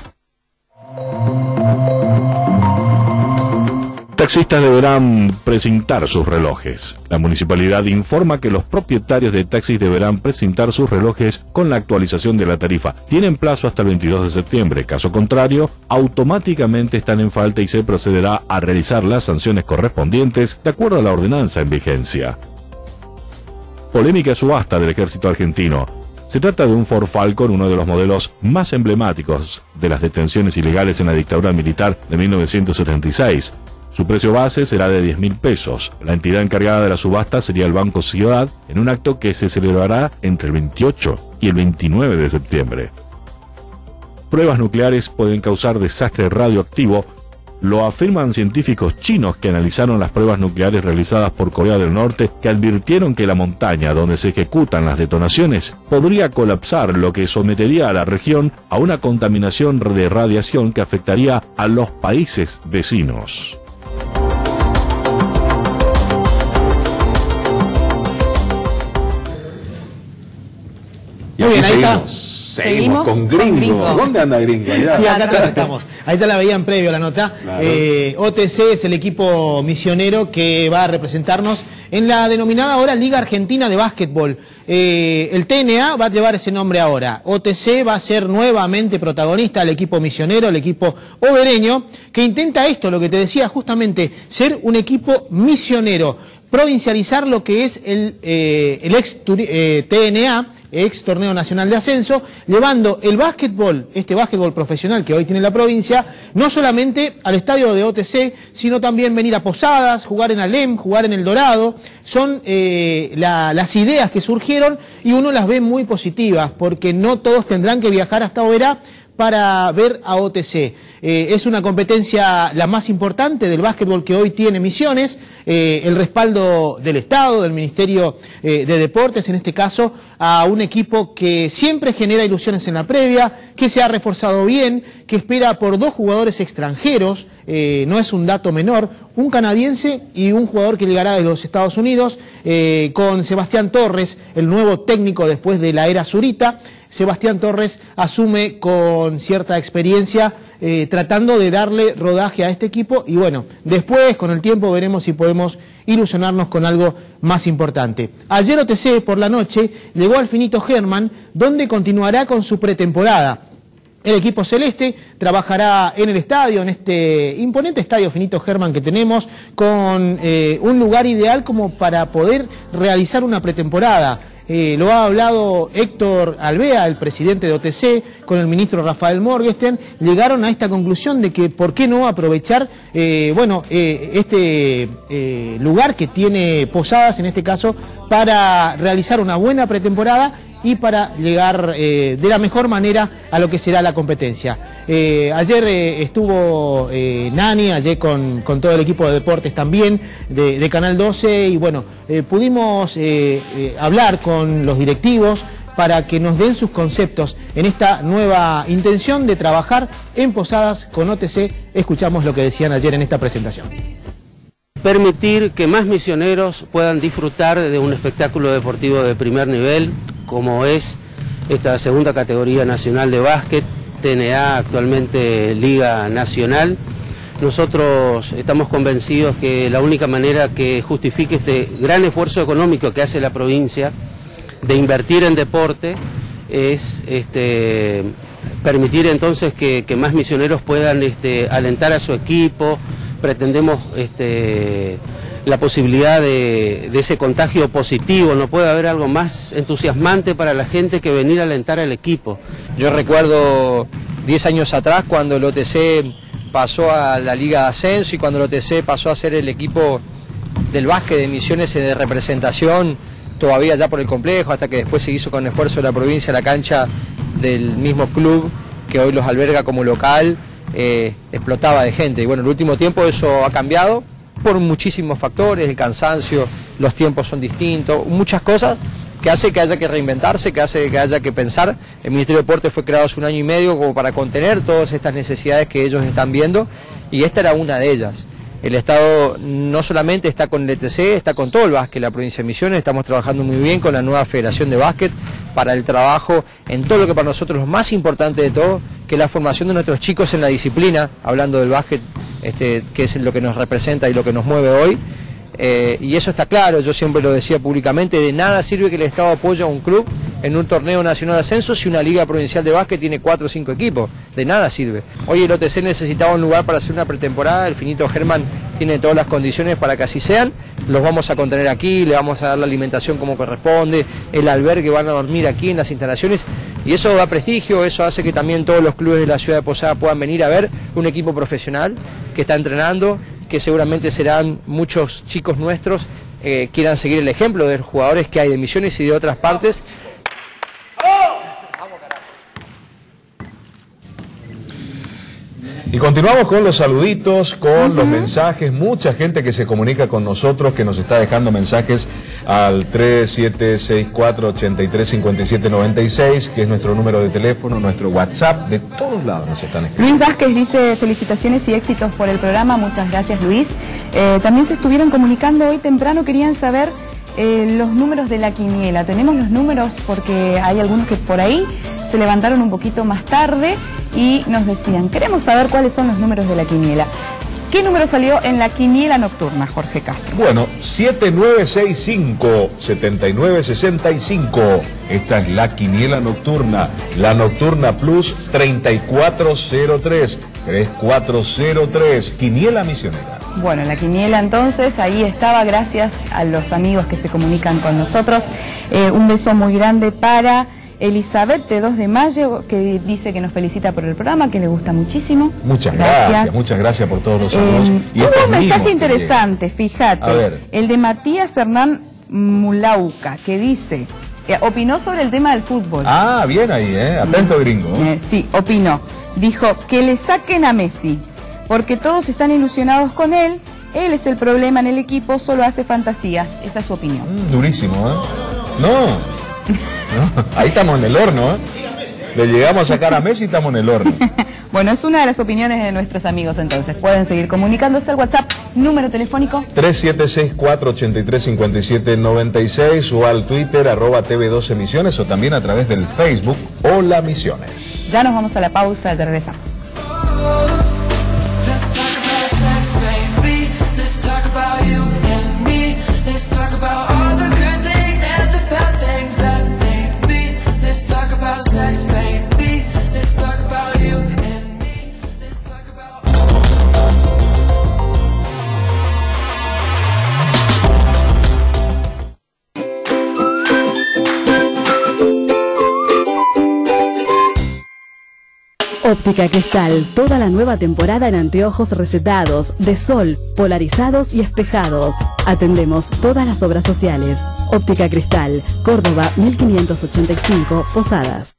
Taxistas deberán precintar sus relojes. La municipalidad informa que los propietarios de taxis deberán precintar sus relojes con la actualización de la tarifa. Tienen plazo hasta el veintidós de septiembre. Caso contrario, automáticamente están en falta y se procederá a realizar las sanciones correspondientes de acuerdo a la ordenanza en vigencia. Polémica subasta del ejército argentino. Se trata de un Ford Falcon, uno de los modelos más emblemáticos de las detenciones ilegales en la dictadura militar de mil novecientos setenta y seis. Su precio base será de diez mil pesos. La entidad encargada de la subasta sería el Banco Ciudad, en un acto que se celebrará entre el veintiocho y el veintinueve de septiembre. Pruebas nucleares pueden causar desastre radioactivo. Lo afirman científicos chinos que analizaron las pruebas nucleares realizadas por Corea del Norte, que advirtieron que la montaña donde se ejecutan las detonaciones podría colapsar, lo que sometería a la región a una contaminación de radiación que afectaría a los países vecinos. Y aquí seguimos. Seguimos con gringo. con gringo. ¿Dónde anda Gringo? Allá. Sí, acá estamos. Ahí ya la veían previo la nota. Claro. Eh, O T C es el equipo misionero que va a representarnos en la denominada ahora Liga Argentina de Básquetbol. Eh, el T N A va a llevar ese nombre ahora. O T C va a ser nuevamente protagonista, el equipo misionero, el equipo obereño, que intenta esto, lo que te decía justamente, ser un equipo misionero, provincializar lo que es el, eh, el ex eh, T N A, ex torneo nacional de ascenso, llevando el básquetbol, este básquetbol profesional que hoy tiene la provincia, no solamente al estadio de O T C, sino también venir a Posadas, jugar en Alem, jugar en El Dorado. Son eh, la, las ideas que surgieron y uno las ve muy positivas, porque no todos tendrán que viajar hasta Oberá para ver a O T C. Eh, es una competencia la más importante del básquetbol que hoy tiene Misiones, eh, el respaldo del Estado, del Ministerio eh, de Deportes, en este caso, a un equipo que siempre genera ilusiones en la previa, que se ha reforzado bien, que espera por dos jugadores extranjeros, eh, no es un dato menor, un canadiense y un jugador que llegará de los Estados Unidos, eh, con Sebastián Torres, el nuevo técnico después de la era Zurita. Sebastián Torres asume con cierta experiencia, eh, tratando de darle rodaje a este equipo y bueno, después con el tiempo veremos si podemos ilusionarnos con algo más importante. Ayer O T C por la noche llegó al Finito Hermann, donde continuará con su pretemporada. El equipo celeste trabajará en el estadio, en este imponente estadio Finito Hermann que tenemos, con eh, un lugar ideal como para poder realizar una pretemporada. Eh, lo ha hablado Héctor Alvea, el presidente de O T C, con el ministro Rafael Morgenstern. Llegaron a esta conclusión de que por qué no aprovechar eh, bueno, eh, este eh, lugar que tiene Posadas, en este caso, para realizar una buena pretemporada y para llegar eh, de la mejor manera a lo que será la competencia. Eh, ayer eh, estuvo eh, Nani, ayer con, con todo el equipo de deportes también, de, de Canal doce, y bueno, eh, pudimos eh, eh, hablar con los directivos para que nos den sus conceptos en esta nueva intención de trabajar en Posadas con O T C. Escuchamos lo que decían ayer en esta presentación. Permitir que más misioneros puedan disfrutar de un espectáculo deportivo de primer nivel, como es esta segunda categoría nacional de básquet, T N A, actualmente Liga Nacional. Nosotros estamos convencidos que la única manera que justifique este gran esfuerzo económico que hace la provincia de invertir en deporte es este, permitir entonces que, que más misioneros puedan este, alentar a su equipo. Pretendemos este, la posibilidad de, de ese contagio positivo. No puede haber algo más entusiasmante para la gente que venir a alentar al equipo. Yo recuerdo diez años atrás cuando el O T C pasó a la Liga de Ascenso y cuando el O T C pasó a ser el equipo del básquet de Misiones de representación, todavía ya por el complejo, hasta que después se hizo con esfuerzo de la provincia la cancha del mismo club que hoy los alberga como local. Eh, explotaba de gente y bueno, en el último tiempo eso ha cambiado por muchísimos factores, el cansancio, los tiempos son distintos, muchas cosas que hace que haya que reinventarse, que hace que haya que pensar. El Ministerio de Deportes fue creado hace un año y medio como para contener todas estas necesidades que ellos están viendo y esta era una de ellas. El Estado no solamente está con el E T C, está con todo el básquet, la provincia de Misiones, estamos trabajando muy bien con la nueva Federación de Básquet para el trabajo en todo lo que para nosotros es lo más importante de todo, que es la formación de nuestros chicos en la disciplina, hablando del básquet, este, que es lo que nos representa y lo que nos mueve hoy. Eh, y eso está claro, yo siempre lo decía públicamente, de nada sirve que el Estado apoye a un club en un torneo nacional de ascenso si una liga provincial de básquet tiene cuatro o cinco equipos, de nada sirve. Hoy el O T C necesitaba un lugar para hacer una pretemporada, el Finito Hermann tiene todas las condiciones para que así sean, los vamos a contener aquí, le vamos a dar la alimentación como corresponde, el albergue, van a dormir aquí en las instalaciones y eso da prestigio, eso hace que también todos los clubes de la ciudad de Posada puedan venir a ver un equipo profesional que está entrenando, que seguramente serán muchos chicos nuestros eh, quieran seguir el ejemplo de los jugadores que hay de Misiones y de otras partes. Y continuamos con los saluditos, con uh-huh. los mensajes, mucha gente que se comunica con nosotros, que nos está dejando mensajes al tres siete seis cuatro, ocho tres cinco siete nueve seis, que es nuestro número de teléfono, nuestro WhatsApp, de todos lados nos están escribiendo. Luis Vázquez dice felicitaciones y éxitos por el programa, muchas gracias Luis. Eh, también se estuvieron comunicando hoy temprano, querían saber eh, los números de la quiniela. Tenemos los números porque hay algunos que por ahí se levantaron un poquito más tarde y nos decían, queremos saber cuáles son los números de la quiniela. ¿Qué número salió en la quiniela nocturna, Jorge Castro? Bueno, siete nueve seis cinco, siete nueve seis cinco. Esta es la quiniela nocturna. La nocturna plus treinta y cuatro cero tres. tres cuatro cero tres. Quiniela Misionera. Bueno, la quiniela entonces ahí estaba, gracias a los amigos que se comunican con nosotros. Eh, un beso muy grande para Elizabeth de dos de mayo, que dice que nos felicita por el programa, que le gusta muchísimo. Muchas gracias, gracias muchas gracias por todos los saludos. Eh, y hubo un mensaje interesante, fíjate, a ver. El de Matías Hernán Mulauca, que dice, eh, opinó sobre el tema del fútbol. Ah, bien ahí, ¿eh? Atento gringo. Eh, sí, opinó. Dijo, que le saquen a Messi, porque todos están ilusionados con él, él es el problema en el equipo, solo hace fantasías. Esa es su opinión. Mm, durísimo, ¿eh? No. no. Ahí estamos en el horno, ¿eh? Le llegamos a sacar a Messi y estamos en el horno. Bueno, es una de las opiniones de nuestros amigos entonces. Pueden seguir comunicándose al WhatsApp, número telefónico tres siete seis cuatro ocho tres cinco siete nueve seis o al Twitter arroba T V doce Misiones o también a través del Facebook Hola Misiones. Ya nos vamos a la pausa, ya regresamos. Óptica Cristal, toda la nueva temporada en anteojos recetados, de sol, polarizados y espejados. Atendemos todas las obras sociales. Óptica Cristal, Córdoba mil quinientos ochenta y cinco, Posadas.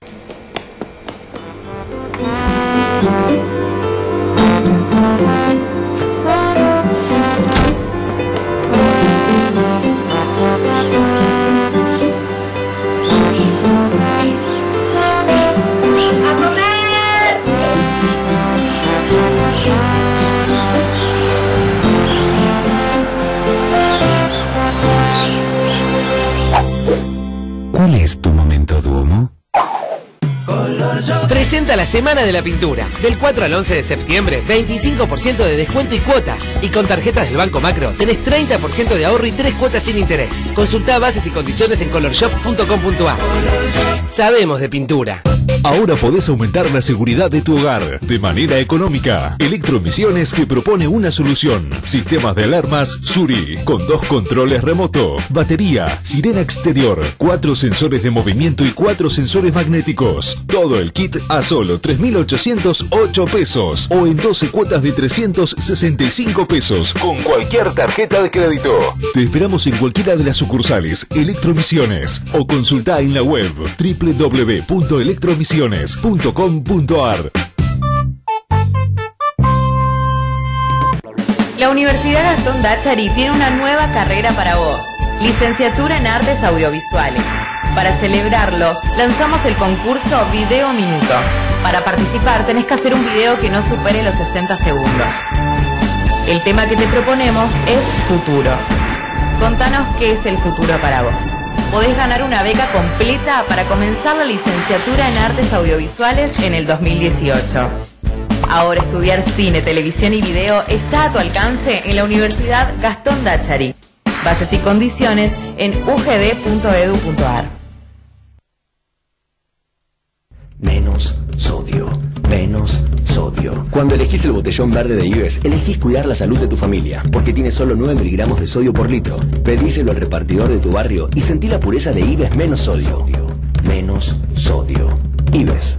¿Cuál es tu momento Duomo? Presenta la Semana de la Pintura. Del cuatro al once de septiembre, veinticinco por ciento de descuento y cuotas. Y con tarjetas del Banco Macro tenés treinta por ciento de ahorro y tres cuotas sin interés. Consultá bases y condiciones en color shop punto com punto ar. Sabemos de pintura. Ahora podés aumentar la seguridad de tu hogar de manera económica. Electromisiones que propone una solución. Sistemas de alarmas Suri con dos controles remoto, batería, sirena exterior, cuatro sensores de movimiento y cuatro sensores magnéticos. Todo el kit a solo tres mil ochocientos ocho pesos o en doce cuotas de trescientos sesenta y cinco pesos con cualquier tarjeta de crédito. Te esperamos en cualquiera de las sucursales Electromisiones o consulta en la web doble u doble u doble u punto electromisiones punto com punto ar. La Universidad Gastón Dáchari tiene una nueva carrera para vos, licenciatura en Artes Audiovisuales. Para celebrarlo, lanzamos el concurso Video Minuto. Para participar tenés que hacer un video que no supere los sesenta segundos. El tema que te proponemos es futuro. Contanos qué es el futuro para vos. Podés ganar una beca completa para comenzar la licenciatura en Artes Audiovisuales en el dos mil dieciocho. Ahora estudiar cine, televisión y video está a tu alcance en la Universidad Gastón Dáchari. Bases y condiciones en u g d punto e d u punto ar. Menos sodio, menos sodio. Cuando elegís el botellón verde de Ives, elegís cuidar la salud de tu familia, porque tiene solo nueve miligramos de sodio por litro. Pedíselo al repartidor de tu barrio y sentí la pureza de Ives menos sodio. Menos sodio. Ives.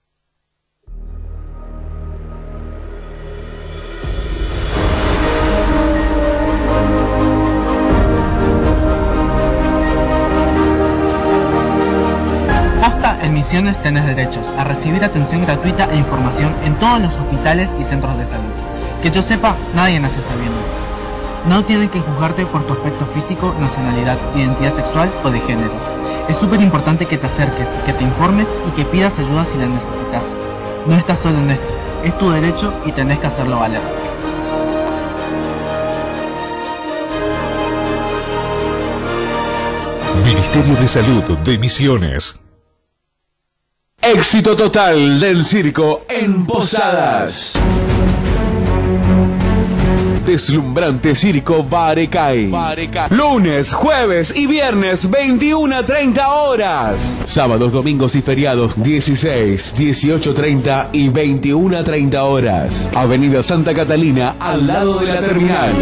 En Misiones tenés derechos a recibir atención gratuita e información en todos los hospitales y centros de salud. Que yo sepa, nadie nace sabiendo. No tienen que juzgarte por tu aspecto físico, nacionalidad, identidad sexual o de género. Es súper importante que te acerques, que te informes y que pidas ayuda si la necesitas. No estás solo en esto, es tu derecho y tenés que hacerlo valer. Ministerio de Salud de Misiones. Éxito total del circo en Posadas. Deslumbrante Circo Barecay. Lunes, jueves y viernes veintiuna a treinta horas. Sábados, domingos y feriados dieciséis, dieciocho treinta y veintiuna a treinta horas. Avenida Santa Catalina, al lado de la terminal.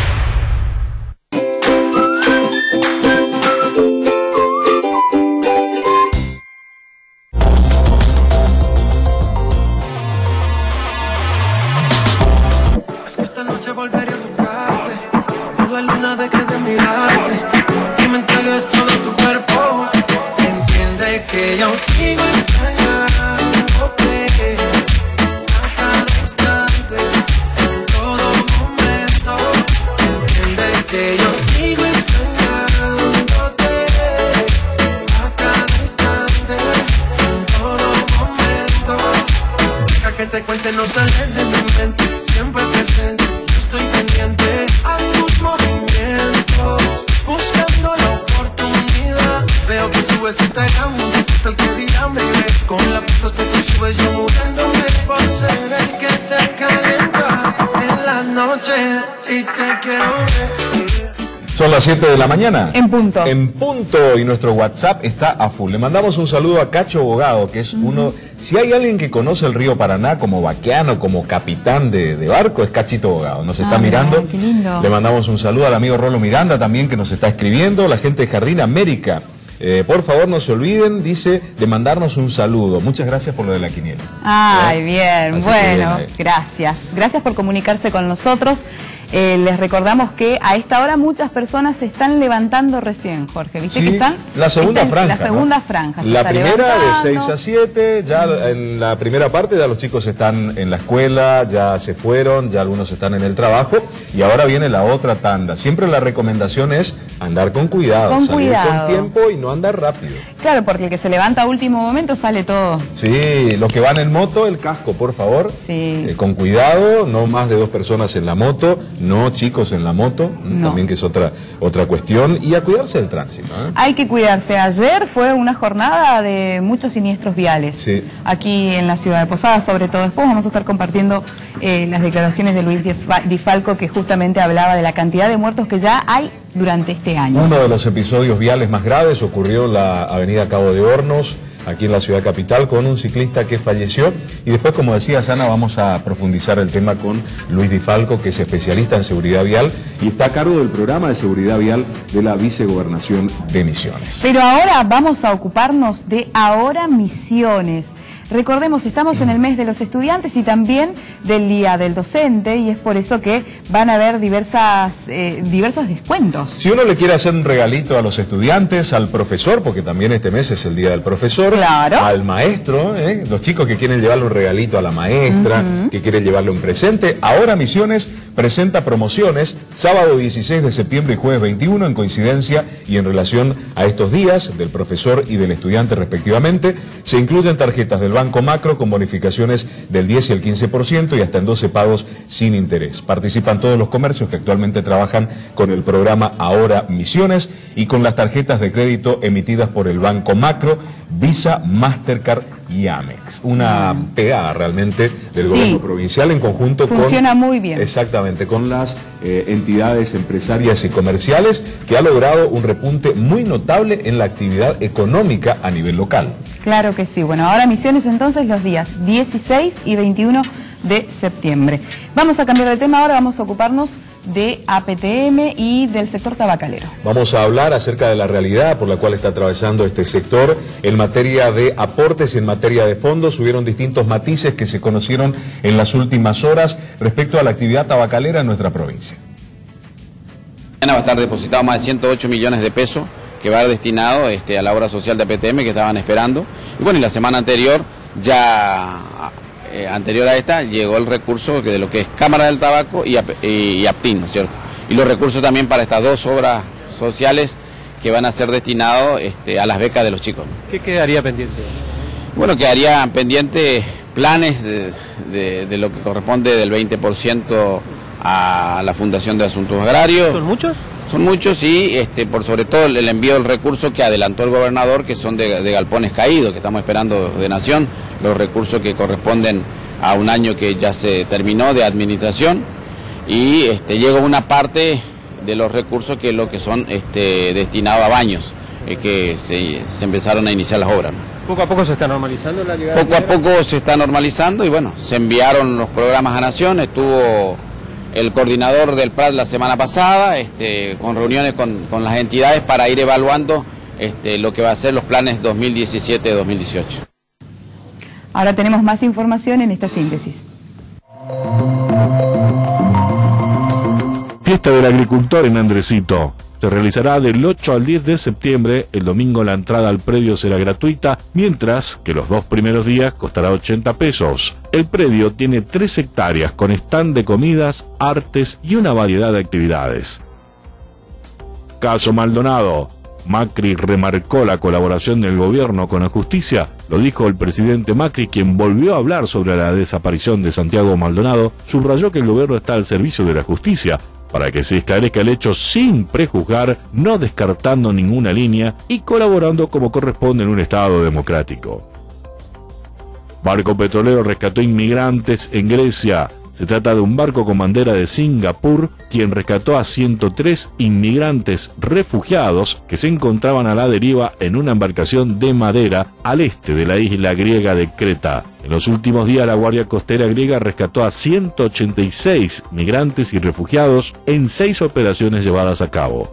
No sales de mi mente, siempre presente. Estoy pendiente a tus movimientos, buscando la oportunidad. Veo que subes Instagram, hasta el que dirán, baby. Con las fotos que tú subes, yo muriéndome por ser el que te calienta en la noche y te quiero ver. Son las siete de la mañana. En punto. En punto. Y nuestro WhatsApp está a full. Le mandamos un saludo a Cacho Bogado, que es uh-huh. uno... Si hay alguien que conoce el río Paraná como vaqueano, como capitán de, de barco, es Cachito Bogado. Nos está ah, mirando. Qué lindo. Le mandamos un saludo al amigo Rolo Miranda también, que nos está escribiendo. La gente de Jardín América. Eh, por favor, no se olviden, dice, de mandarnos un saludo. Muchas gracias por lo de la quiniela. Ay, ¿Eh? bien. Así bueno, bien, gracias. Gracias por comunicarse con nosotros. Eh, les recordamos que a esta hora muchas personas se están levantando recién, Jorge. ¿Viste sí, que están? La segunda están, franja. La segunda ¿no? franja. La primera de seis a siete, ya en la primera parte ya los chicos están en la escuela, ya se fueron, ya algunos están en el trabajo y ahora viene la otra tanda. Siempre la recomendación es andar con cuidado, con salir cuidado. con tiempo y no andar rápido. Claro, porque el que se levanta a último momento sale todo. Sí, los que van en moto, el casco, por favor. Sí. Eh, con cuidado, no más de dos personas en la moto, no chicos en la moto, no. también que es otra otra cuestión, y a cuidarse del tránsito. ¿eh? Hay que cuidarse. Ayer fue una jornada de muchos siniestros viales, sí. aquí en la ciudad de Posadas, sobre todo. Después vamos a estar compartiendo eh, las declaraciones de Luis Di Falco, que justamente hablaba de la cantidad de muertos que ya hay durante este año. Uno de los episodios viales más graves ocurrió en la avenida Cabo de Hornos, aquí en la ciudad capital, con un ciclista que falleció. Y después, como decía Sana, vamos a profundizar el tema con Luis Di Falco, que es especialista en seguridad vial y está a cargo del programa de seguridad vial de la Vicegobernación de Misiones. Pero ahora vamos a ocuparnos de Ahora Misiones. Recordemos, estamos en el mes de los estudiantes y también del Día del Docente, y es por eso que van a haber diversas, eh, diversos descuentos. Si uno le quiere hacer un regalito a los estudiantes, al profesor, porque también este mes es el Día del Profesor, claro. al maestro, ¿eh? los chicos que quieren llevarle un regalito a la maestra, uh-huh. que quieren llevarle un presente, Ahora Misiones presenta promociones sábado dieciséis de septiembre y jueves veintiuno, en coincidencia y en relación a estos días del profesor y del estudiante respectivamente. Se incluyen tarjetas del Banco Macro con bonificaciones del diez y el quince por ciento y hasta en doce pagos sin interés. Participan todos los comercios que actualmente trabajan con el programa Ahora Misiones y con las tarjetas de crédito emitidas por el Banco Macro, Visa, Mastercard y Amex. Una pegada realmente del sí. gobierno provincial en conjunto Funciona con... Funciona muy bien. Exactamente, con las eh, entidades empresarias y comerciales, que ha logrado un repunte muy notable en la actividad económica a nivel local. Claro que sí. Bueno, Ahora Misiones entonces los días dieciséis y veintiuno de septiembre. Vamos a cambiar de tema ahora, vamos a ocuparnos de A P T M y del sector tabacalero. Vamos a hablar acerca de la realidad por la cual está atravesando este sector. En materia de aportes y en materia de fondos hubieron distintos matices que se conocieron en las últimas horas respecto a la actividad tabacalera en nuestra provincia. Va a estar depositado más de ciento ocho millones de pesos que va a ir destinado este, a la obra social de A P T M que estaban esperando. Y bueno, y la semana anterior, ya eh, anterior a esta, llegó el recurso de lo que es Cámara del Tabaco y, y, y APTIN, ¿no es cierto? Y los recursos también para estas dos obras sociales que van a ser destinados este, a las becas de los chicos. ¿Qué quedaría pendiente? Bueno, quedaría pendiente planes de, de, de lo que corresponde del veinte por ciento a la Fundación de Asuntos Agrarios. ¿Son muchos? Son muchos y este, por sobre todo el envío del recurso que adelantó el gobernador, que son de, de galpones caídos, que estamos esperando de Nación, los recursos que corresponden a un año que ya se terminó de administración. y este, llegó una parte de los recursos que lo que son este, destinados a baños, eh, que se, se empezaron a iniciar las obras, ¿no? ¿Poco a poco se está normalizando la llegada? Poco a poco se está normalizando y bueno, se enviaron los programas a Nación, estuvo el coordinador del P R A D la semana pasada, este, con reuniones con, con las entidades para ir evaluando este, lo que va a ser los planes dos mil diecisiete a dos mil dieciocho. Ahora tenemos más información en esta síntesis. Fiesta del Agricultor en Andresito. Se realizará del ocho al diez de septiembre. El domingo la entrada al predio será gratuita, mientras que los dos primeros días costará ochenta pesos. El predio tiene tres hectáreas con stand de comidas, artes y una variedad de actividades. Caso Maldonado. Macri remarcó la colaboración del gobierno con la justicia. Lo dijo el presidente Macri, quien volvió a hablar sobre la desaparición de Santiago Maldonado. Subrayó que el gobierno está al servicio de la justicia para que se esclarezca el hecho sin prejuzgar, no descartando ninguna línea y colaborando como corresponde en un Estado democrático. Barco petrolero rescató inmigrantes en Grecia. Se trata de un barco con bandera de Singapur, quien rescató a ciento tres inmigrantes refugiados que se encontraban a la deriva en una embarcación de madera al este de la isla griega de Creta. En los últimos días, la Guardia Costera griega rescató a ciento ochenta y seis migrantes y refugiados en seis operaciones llevadas a cabo.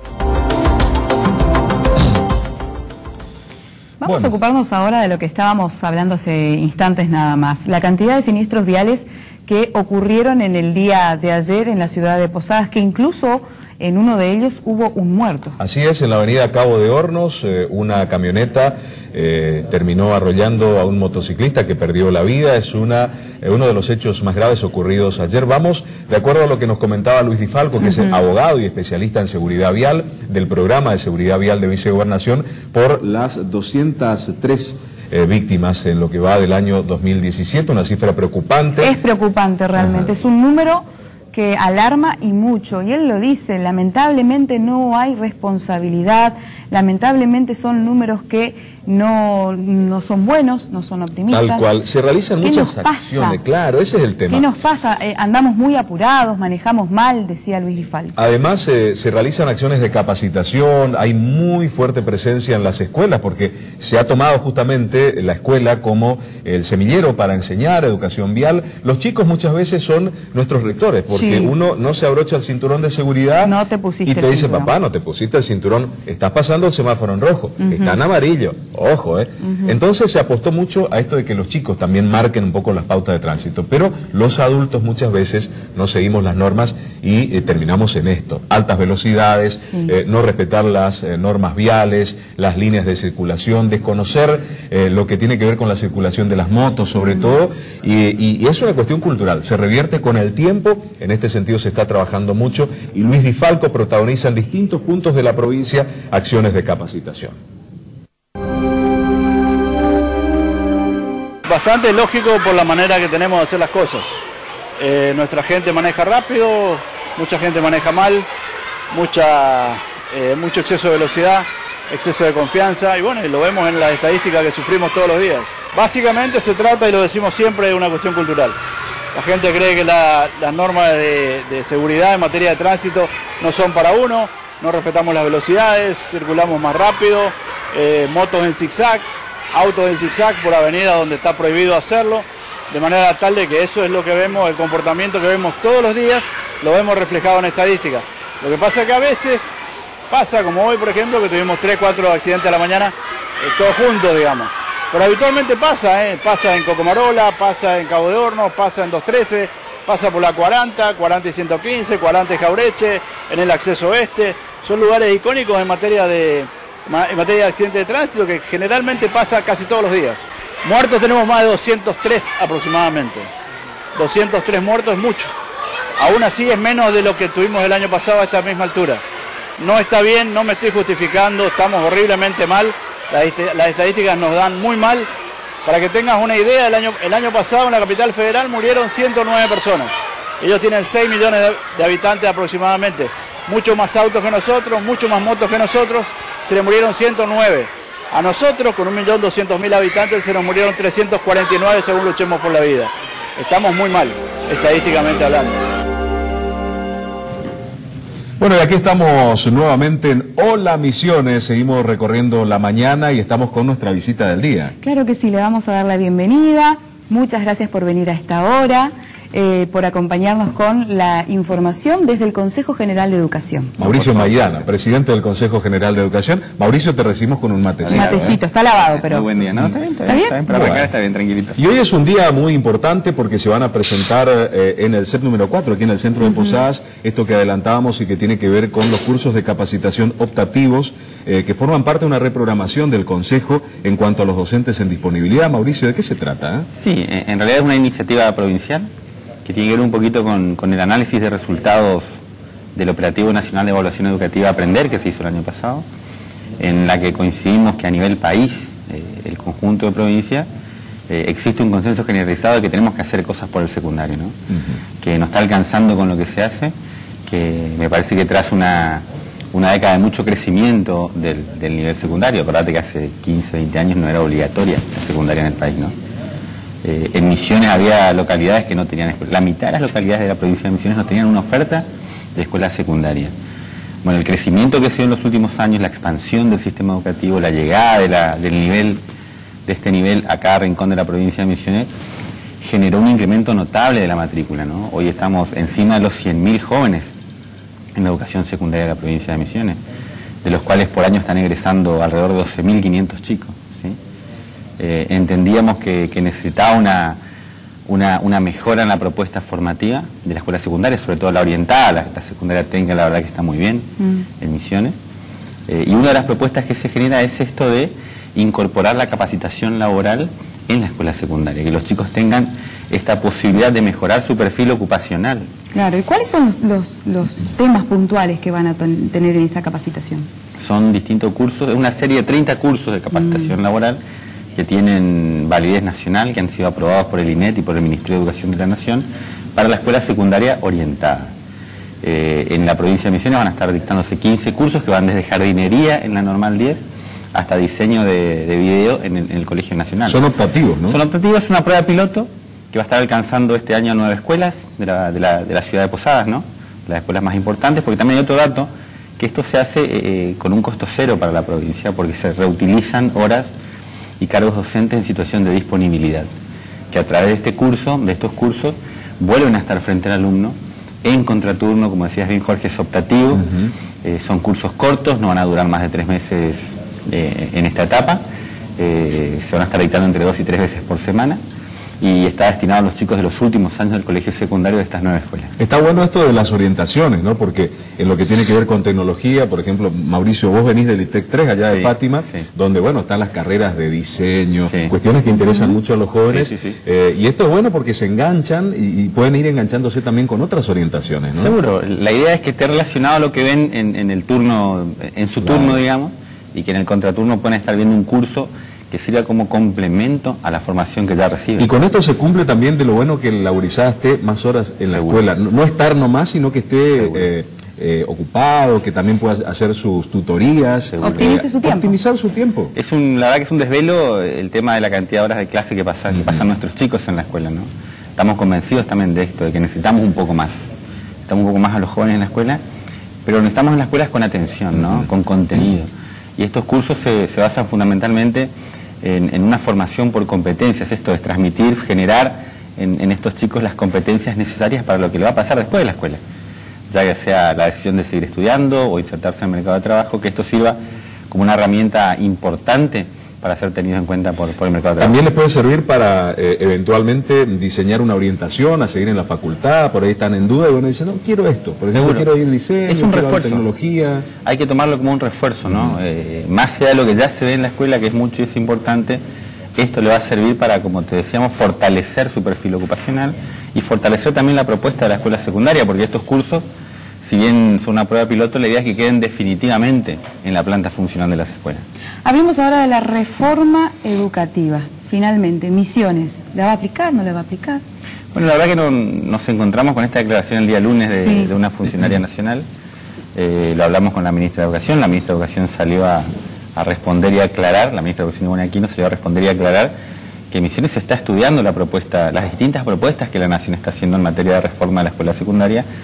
Vamos Bueno. a ocuparnos ahora de lo que estábamos hablando hace instantes nada más. La cantidad de siniestros viales que ocurrieron en el día de ayer en la ciudad de Posadas, que incluso en uno de ellos hubo un muerto. Así es, en la avenida Cabo de Hornos, eh, una camioneta eh, terminó arrollando a un motociclista que perdió la vida. Es una, eh, uno de los hechos más graves ocurridos ayer. Vamos, de acuerdo a lo que nos comentaba Luis Di Falco, que uh-huh. es abogado y especialista en seguridad vial del programa de seguridad vial de Vicegobernación, por las doscientas tres Eh, víctimas en lo que va del año dos mil diecisiete, una cifra preocupante. Es preocupante realmente, Ajá. es un número que alarma y mucho, y él lo dice, lamentablemente no hay responsabilidad, lamentablemente son números que no, no son buenos, no son optimistas. Tal cual, se realizan muchas acciones, claro, ese es el tema. ¿Qué nos pasa? Eh, andamos muy apurados, manejamos mal, decía Luis Di Falco. Además, eh, se realizan acciones de capacitación, hay muy fuerte presencia en las escuelas, porque se ha tomado justamente la escuela como el semillero para enseñar educación vial. Los chicos muchas veces son nuestros rectores, porque sí. uno no se abrocha el cinturón de seguridad no te pusiste y te dice, cinturón. papá, no te pusiste el cinturón, estás pasando el semáforo en rojo, uh-huh. está en amarillo, ojo, ¿eh? Uh-huh. Entonces se apostó mucho a esto de que los chicos también marquen un poco las pautas de tránsito, pero los adultos muchas veces no seguimos las normas y eh, terminamos en esto, altas velocidades, sí. eh, no respetar las eh, normas viales, las líneas de circulación, desconocer eh, lo que tiene que ver con la circulación de las motos sobre uh-huh. todo, y, y, y es una cuestión cultural, se revierte con el tiempo. En este sentido se está trabajando mucho y Luis Di Falco protagoniza en distintos puntos de la provincia acciones de capacitación. Bastante lógico por la manera que tenemos de hacer las cosas. Eh, nuestra gente maneja rápido, mucha gente maneja mal, mucha, eh, mucho exceso de velocidad, exceso de confianza y bueno, y lo vemos en las estadísticas que sufrimos todos los días. Básicamente se trata, y lo decimos siempre, de una cuestión cultural. La gente cree que la, las normas de, de seguridad en materia de tránsito no son para uno, no respetamos las velocidades, circulamos más rápido, eh, motos en zigzag, autos en zigzag por avenida donde está prohibido hacerlo, de manera tal de que eso es lo que vemos, el comportamiento que vemos todos los días, lo vemos reflejado en estadísticas. Lo que pasa es que a veces pasa, como hoy por ejemplo, que tuvimos tres, cuatro accidentes a la mañana, eh, todos juntos, digamos. Pero habitualmente pasa, ¿eh? pasa en Cocomarola, pasa en Cabo de Hornos, pasa en doscientos trece, pasa por la cuarenta, cuarenta y ciento quince, cuarenta y Jaureche, en el acceso oeste. Son lugares icónicos en materia de, en materia de accidentes de tránsito que generalmente pasa casi todos los días. Muertos tenemos más de doscientos tres aproximadamente. doscientos tres muertos es mucho. Aún así es menos de lo que tuvimos el año pasado a esta misma altura. No está bien, no me estoy justificando, estamos horriblemente mal. Las estadísticas nos dan muy mal. Para que tengas una idea, el año, el año pasado en la capital federal murieron ciento nueve personas. Ellos tienen seis millones de, de habitantes aproximadamente. Mucho más autos que nosotros, mucho más motos que nosotros. Se le murieron ciento nueve. A nosotros, con un millón doscientos mil habitantes, se nos murieron trescientos cuarenta y nueve según Luchemos por la Vida. Estamos muy mal, estadísticamente hablando. Bueno, y aquí estamos nuevamente en Hola Misiones, seguimos recorriendo la mañana y estamos con nuestra visita del día. Claro que sí, le vamos a dar la bienvenida. Muchas gracias por venir a esta hora, eh, por acompañarnos con la información desde el Consejo General de Educación. Mauricio Maidana, presidente del Consejo General de Educación. Mauricio, te recibimos con un matecito. Un matecito, ¿eh? Está lavado, pero... Muy buen día, ¿no? Está bien, está bien, ¿Está está bien, para Bueno. arrancar está bien, tranquilito. Y hoy es un día muy importante porque se van a presentar eh, en el C E P número cuatro, aquí en el Centro de Posadas, esto que adelantábamos y que tiene que ver con los cursos de capacitación optativos eh, que forman parte de una reprogramación del Consejo en cuanto a los docentes en disponibilidad. Mauricio, ¿de qué se trata? Eh? Sí, en realidad es una iniciativa provincial que tiene que ver un poquito con, con el análisis de resultados del Operativo Nacional de Evaluación Educativa Aprender, que se hizo el año pasado, en la que coincidimos que a nivel país, eh, el conjunto de provincia, eh, existe un consenso generalizado de que tenemos que hacer cosas por el secundario, ¿no? Uh-huh. Que no está alcanzando con lo que se hace, que me parece que tras una, una década de mucho crecimiento del, del nivel secundario, acordate que hace quince, veinte años no era obligatoria la secundaria en el país, ¿no? Eh, en Misiones había localidades que no tenían escuela. La mitad de las localidades de la provincia de Misiones no tenían una oferta de escuela secundaria. Bueno, el crecimiento que se dio en los últimos años, la expansión del sistema educativo, la llegada de, la, del nivel, de este nivel a cada rincón de la provincia de Misiones, generó un incremento notable de la matrícula, ¿no? Hoy estamos encima de los cien mil jóvenes en la educación secundaria de la provincia de Misiones, de los cuales por año están egresando alrededor de doce mil quinientos chicos. Eh, entendíamos que, que necesitaba una, una, una mejora en la propuesta formativa de la escuela secundaria, sobre todo la orientada, la, la secundaria técnica la verdad que está muy bien mm. en Misiones. Eh, y una de las propuestas que se genera es esto de incorporar la capacitación laboral en la escuela secundaria, que los chicos tengan esta posibilidad de mejorar su perfil ocupacional. Claro, ¿y cuáles son los, los, los temas puntuales que van a ten, tener en esta capacitación? Son distintos cursos, es una serie de treinta cursos de capacitación mm. laboral, que tienen validez nacional, que han sido aprobados por el I N E T y por el Ministerio de Educación de la Nación, para la escuela secundaria orientada. Eh, en la provincia de Misiones van a estar dictándose quince cursos que van desde jardinería en la normal diez hasta diseño de, de video en el, en el Colegio Nacional. Son optativos, ¿no? Son optativos, es una prueba piloto que va a estar alcanzando este año a nueve escuelas de la, de la, de la ciudad de Posadas, ¿no? Las escuelas más importantes, porque también hay otro dato, que esto se hace eh, con un costo cero para la provincia, porque se reutilizan horas y cargos docentes en situación de disponibilidad, que a través de este curso, de estos cursos, vuelven a estar frente al alumno en contraturno, como decías bien Jorge, es optativo, uh-huh. eh, son cursos cortos, no van a durar más de tres meses eh, en esta etapa, eh, se van a estar dictando entre dos y tres veces por semana, y está destinado a los chicos de los últimos años del colegio secundario de estas nueve escuelas. Está bueno esto de las orientaciones, ¿no? Porque en lo que tiene que ver con tecnología, por ejemplo, Mauricio, vos venís del I T E C tres, allá de sí, Fátima, sí. donde, bueno, están las carreras de diseño, sí. cuestiones que interesan uh-huh. mucho a los jóvenes, sí, sí, sí. Eh, y esto es bueno porque se enganchan y, y pueden ir enganchándose también con otras orientaciones, ¿no? Seguro, la idea es que esté relacionado a lo que ven en, en el turno, en su claro. turno, digamos, y que en el contraturno puedan estar viendo un curso que sirva como complemento a la formación que ya reciben. Y con esto se cumple también de lo bueno que el laurizada esté más horas en Seguro. la escuela, no, no estar nomás, sino que esté eh, eh, ocupado, que también pueda hacer sus tutorías. Optimice eh, su tiempo. Optimizar su tiempo. Es un, la verdad que es un desvelo el tema de la cantidad de horas de clase que pasan, que pasan nuestros chicos en la escuela, ¿no? Estamos convencidos también de esto, de que necesitamos un poco más. Necesitamos un poco más a los jóvenes en la escuela, pero necesitamos en las escuelas con atención, ¿no? Uh-huh. Con contenido. Y estos cursos se, se basan fundamentalmente En, en una formación por competencias, esto es transmitir, generar en, en estos chicos las competencias necesarias para lo que le va a pasar después de la escuela, ya que sea la decisión de seguir estudiando o insertarse en el mercado de trabajo, que esto sirva como una herramienta importante para ser tenido en cuenta por, por el mercado de trabajo. También les puede servir para eh, eventualmente diseñar una orientación, a seguir en la facultad, por ahí están en duda y bueno, dicen, no, quiero esto, por ejemplo, Seguro. quiero ir diseño, es un quiero refuerzo. tecnología. Hay que tomarlo como un refuerzo, ¿no? Uh-huh. eh, más allá de lo que ya se ve en la escuela, que es mucho y es importante, esto le va a servir para, como te decíamos, fortalecer su perfil ocupacional y fortalecer también la propuesta de la escuela secundaria, porque estos cursos, si bien son una prueba piloto, la idea es que queden definitivamente en la planta funcional de las escuelas. Hablemos ahora de la reforma educativa. Finalmente, Misiones, ¿la va a aplicar, no la va a aplicar? Bueno, la verdad que no, nos encontramos con esta declaración el día lunes de, sí. de una funcionaria nacional. Eh, lo hablamos con la ministra de Educación, la ministra de Educación salió a, a responder y a aclarar, la ministra de Educación Ivonne Aquino salió a responder y a aclarar que Misiones está estudiando la propuesta, las distintas propuestas que la Nación está haciendo en materia de reforma de la escuela secundaria,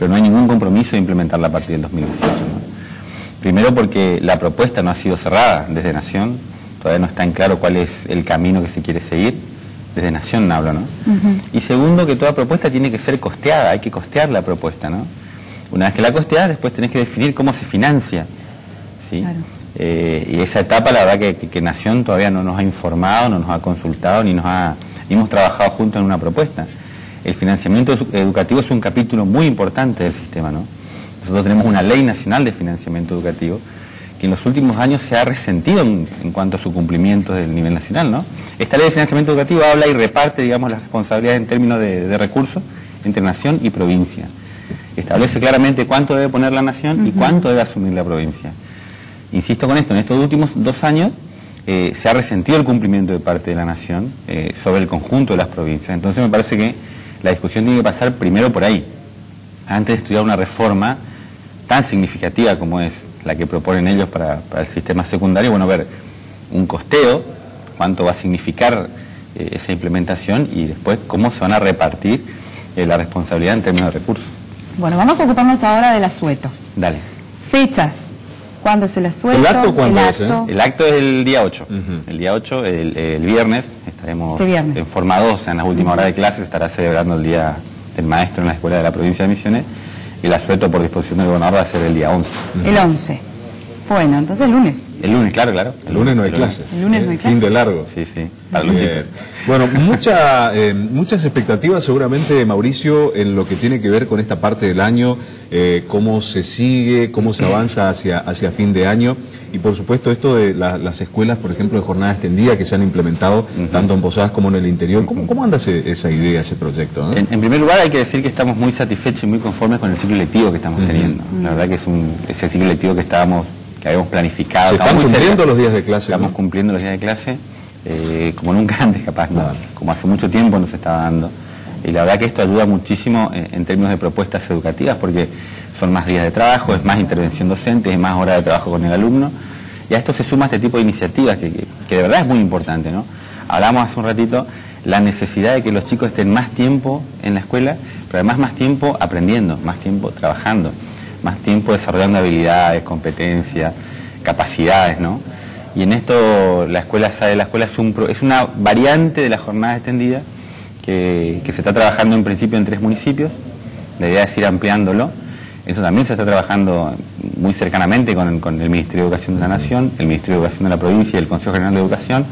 pero no hay ningún compromiso de implementarla a partir del dos mil dieciocho, ¿no? Primero porque la propuesta no ha sido cerrada desde Nación, todavía no está en claro cuál es el camino que se quiere seguir, desde Nación hablo, ¿no? Uh-huh. Y segundo, que toda propuesta tiene que ser costeada, hay que costear la propuesta, ¿no? Una vez que la costeas, después tenés que definir cómo se financia, ¿sí? Claro. Eh, y esa etapa, la verdad que, que, que Nación todavía no nos ha informado, no nos ha consultado, ni nos ha, ni hemos trabajado juntos en una propuesta. El financiamiento educativo es un capítulo muy importante del sistema, ¿no? Nosotros tenemos una ley nacional de financiamiento educativo que en los últimos años se ha resentido en, en cuanto a su cumplimiento del nivel nacional, ¿no? Esta ley de financiamiento educativo habla y reparte, digamos, las responsabilidades en términos de, de recursos entre Nación y provincia. Establece claramente cuánto debe poner la Nación uh-huh. y cuánto debe asumir la provincia. Insisto con esto, en estos últimos dos años eh, se ha resentido el cumplimiento de parte de la Nación eh, sobre el conjunto de las provincias. Entonces me parece que la discusión tiene que pasar primero por ahí, antes de estudiar una reforma tan significativa como es la que proponen ellos para, para el sistema secundario. Bueno, ver un costeo, cuánto va a significar eh, esa implementación y después cómo se van a repartir eh, la responsabilidad en términos de recursos. Bueno, vamos a ocuparnos ahora del asueto. Dale. Fechas. ¿Cuándo es el asueto? ¿El acto cuándo el es? Acto? Eh? El acto es el día ocho. Uh-huh. El día ocho, el, el viernes, estaremos viernes? en forma dos, o sea, en las últimas uh-huh. horas de clase, estará celebrando el Día del Maestro en la Escuela de la Provincia de Misiones. El asueto por disposición del gobernador va a ser el día once. Uh-huh. El once. Bueno, entonces el lunes. El lunes, claro, claro. El lunes no hay clases. El lunes no hay clases. Fin de largo. Sí, sí, para los chicos. Bueno, mucha, eh, muchas expectativas seguramente, Mauricio, en lo que tiene que ver con esta parte del año, eh, cómo se sigue, cómo se avanza hacia, hacia fin de año y por supuesto esto de la, las escuelas, por ejemplo, de jornada extendida que se han implementado uh-huh. tanto en Posadas como en el interior. ¿Cómo, cómo anda ese, esa idea, ese proyecto? ¿no? En, en primer lugar hay que decir que estamos muy satisfechos y muy conformes con el ciclo lectivo que estamos uh-huh. teniendo. La verdad que es un, ese ciclo lectivo que estábamos que habíamos planificado. ¿Se están cumpliendo cerca. los días de clase? Estamos ¿no? cumpliendo los días de clase, eh, como nunca antes capaz, ¿no? Vale. Como hace mucho tiempo nos estaba dando. Y la verdad que esto ayuda muchísimo en, en términos de propuestas educativas, porque son más días de trabajo, es más intervención docente, es más horas de trabajo con el alumno. Y a esto se suma este tipo de iniciativas que, que, que de verdad es muy importante, ¿no? Hablamos hace un ratito la necesidad de que los chicos estén más tiempo en la escuela, pero además más tiempo aprendiendo, más tiempo trabajando, más tiempo desarrollando habilidades, competencias, capacidades, ¿no? Y en esto la escuela sale, la escuela es, un, es una variante de la jornada extendida que, que se está trabajando en principio en tres municipios. La idea es ir ampliándolo. Eso también se está trabajando muy cercanamente con, con el Ministerio de Educación de la Nación, el Ministerio de Educación de la Provincia y el Consejo General de Educación.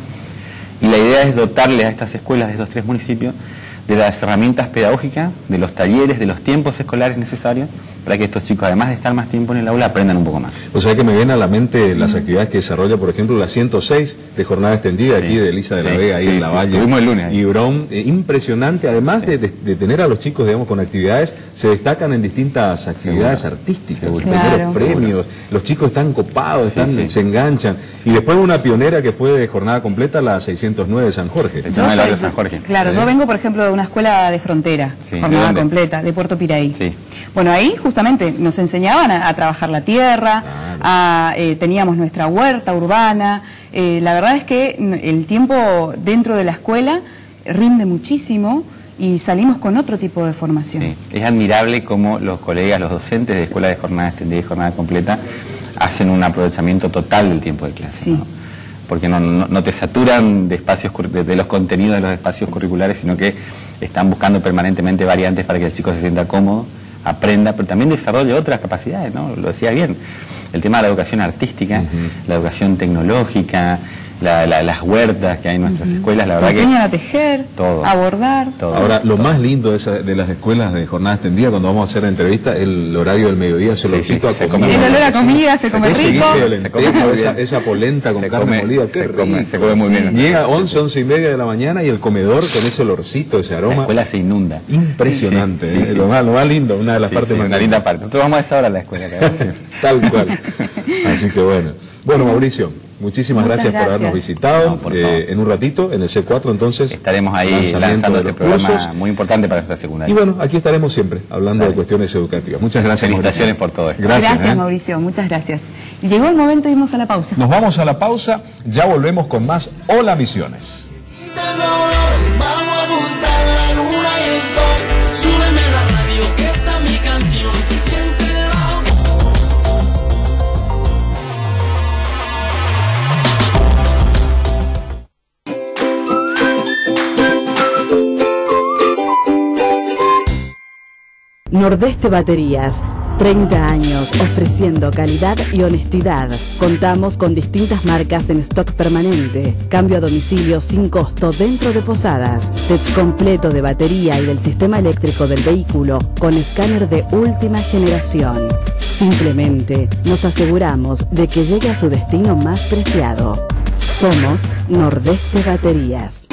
Y la idea es dotarle a estas escuelas de estos tres municipios de las herramientas pedagógicas, de los talleres, de los tiempos escolares necesarios para que estos chicos, además de estar más tiempo en el aula, aprendan un poco más. O sea que me vienen a la mente las actividades que desarrolla, por ejemplo, la ciento seis de jornada extendida sí, aquí de Elisa de sí, la Vega, ahí sí, en la sí, Valle. Tuvimos el lunes. Y Brón, eh, impresionante, además sí. de, de, de tener a los chicos, digamos, con actividades, se destacan en distintas actividades Seguro. artísticas, Seguro. primeros claro. premios, los chicos están copados, están, sí, sí. se enganchan. Y después una pionera que fue de jornada completa, la seiscientos nueve de San Jorge. Yo soy, de San Jorge. Claro, sí. yo vengo, por ejemplo, de una escuela de frontera, sí. jornada ¿De completa, de Puerto Piraí. Sí. Bueno, ahí justamente nos enseñaban a, a trabajar la tierra, claro. a, eh, teníamos nuestra huerta urbana. Eh, la verdad es que el tiempo dentro de la escuela rinde muchísimo y salimos con otro tipo de formación. Sí. Es admirable cómo los colegas, los docentes de escuela de jornada extendida y jornada completa hacen un aprovechamiento total del tiempo de clase. Sí. ¿no? Porque no, no, no te saturan de, espacios, de, de los contenidos de los espacios curriculares, sino que están buscando permanentemente variantes para que el chico se sienta cómodo, aprenda, pero también desarrolle otras capacidades, ¿no? Lo decía bien. El tema de la educación artística, uh-huh. la educación tecnológica, la, la, las huertas que hay en nuestras uh-huh. escuelas, la verdad Te que... enseñan a tejer, todo, a bordar. Todo, Ahora, lo todo. más lindo de, esa, de las escuelas de jornada extendida, cuando vamos a hacer la entrevista, el horario del mediodía, ese olorcito sí, sí, a comida. El olor a comida, se come ese rico. Ese de lenteja, esa, esa polenta con se carne come, molida, qué se rico. come, se come muy bien. Llega a once, once y media de la mañana y el comedor con ese olorcito, ese aroma. La escuela se inunda. Impresionante, sí, sí, ¿eh? sí. Lo, más, lo más lindo, una de las sí, partes sí, más una lindas. linda parte. Nosotros vamos a esa hora a la escuela. Tal cual. Así que bueno. Bueno, Mauricio, muchísimas gracias, gracias por habernos visitado. No, por eh, en un ratito, en el C cuatro, entonces. Estaremos ahí lanzando este programa cursos. muy importante para nuestra secundaria. Y bueno, aquí estaremos siempre, hablando Dale. de cuestiones educativas. Muchas gracias, Felicitaciones Mauricio. por todo esto. Gracias, gracias ¿eh? Mauricio, muchas gracias. Y llegó el momento de irnos a la pausa. Nos vamos a la pausa, ya volvemos con más Hola Misiones. Vamos a juntar la luna y el sol. Súbeme la radio que está mi canción. Nordeste Baterías. treinta años ofreciendo calidad y honestidad. Contamos con distintas marcas en stock permanente. Cambio a domicilio sin costo dentro de Posadas. Test completo de batería y del sistema eléctrico del vehículo con escáner de última generación. Simplemente nos aseguramos de que llegue a su destino más preciado. Somos Nordeste Baterías.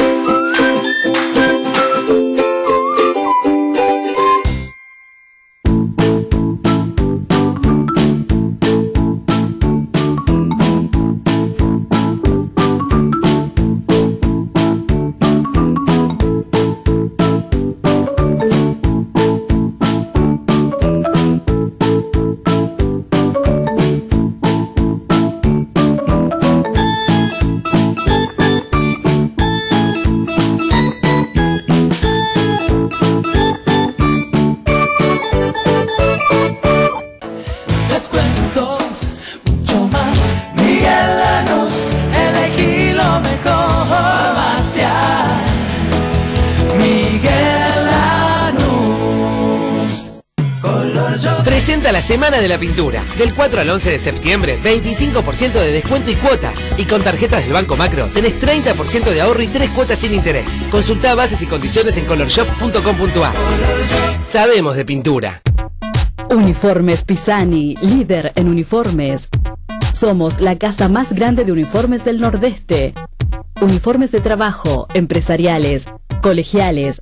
Presenta la Semana de la Pintura. Del cuatro al once de septiembre, veinticinco por ciento de descuento y cuotas. Y con tarjetas del Banco Macro tenés treinta por ciento de ahorro y tres cuotas sin interés. Consultá bases y condiciones en color shop punto com punto a r. Sabemos de pintura. Uniformes Pisani, líder en uniformes. Somos la casa más grande de uniformes del Nordeste. Uniformes de trabajo, empresariales, colegiales,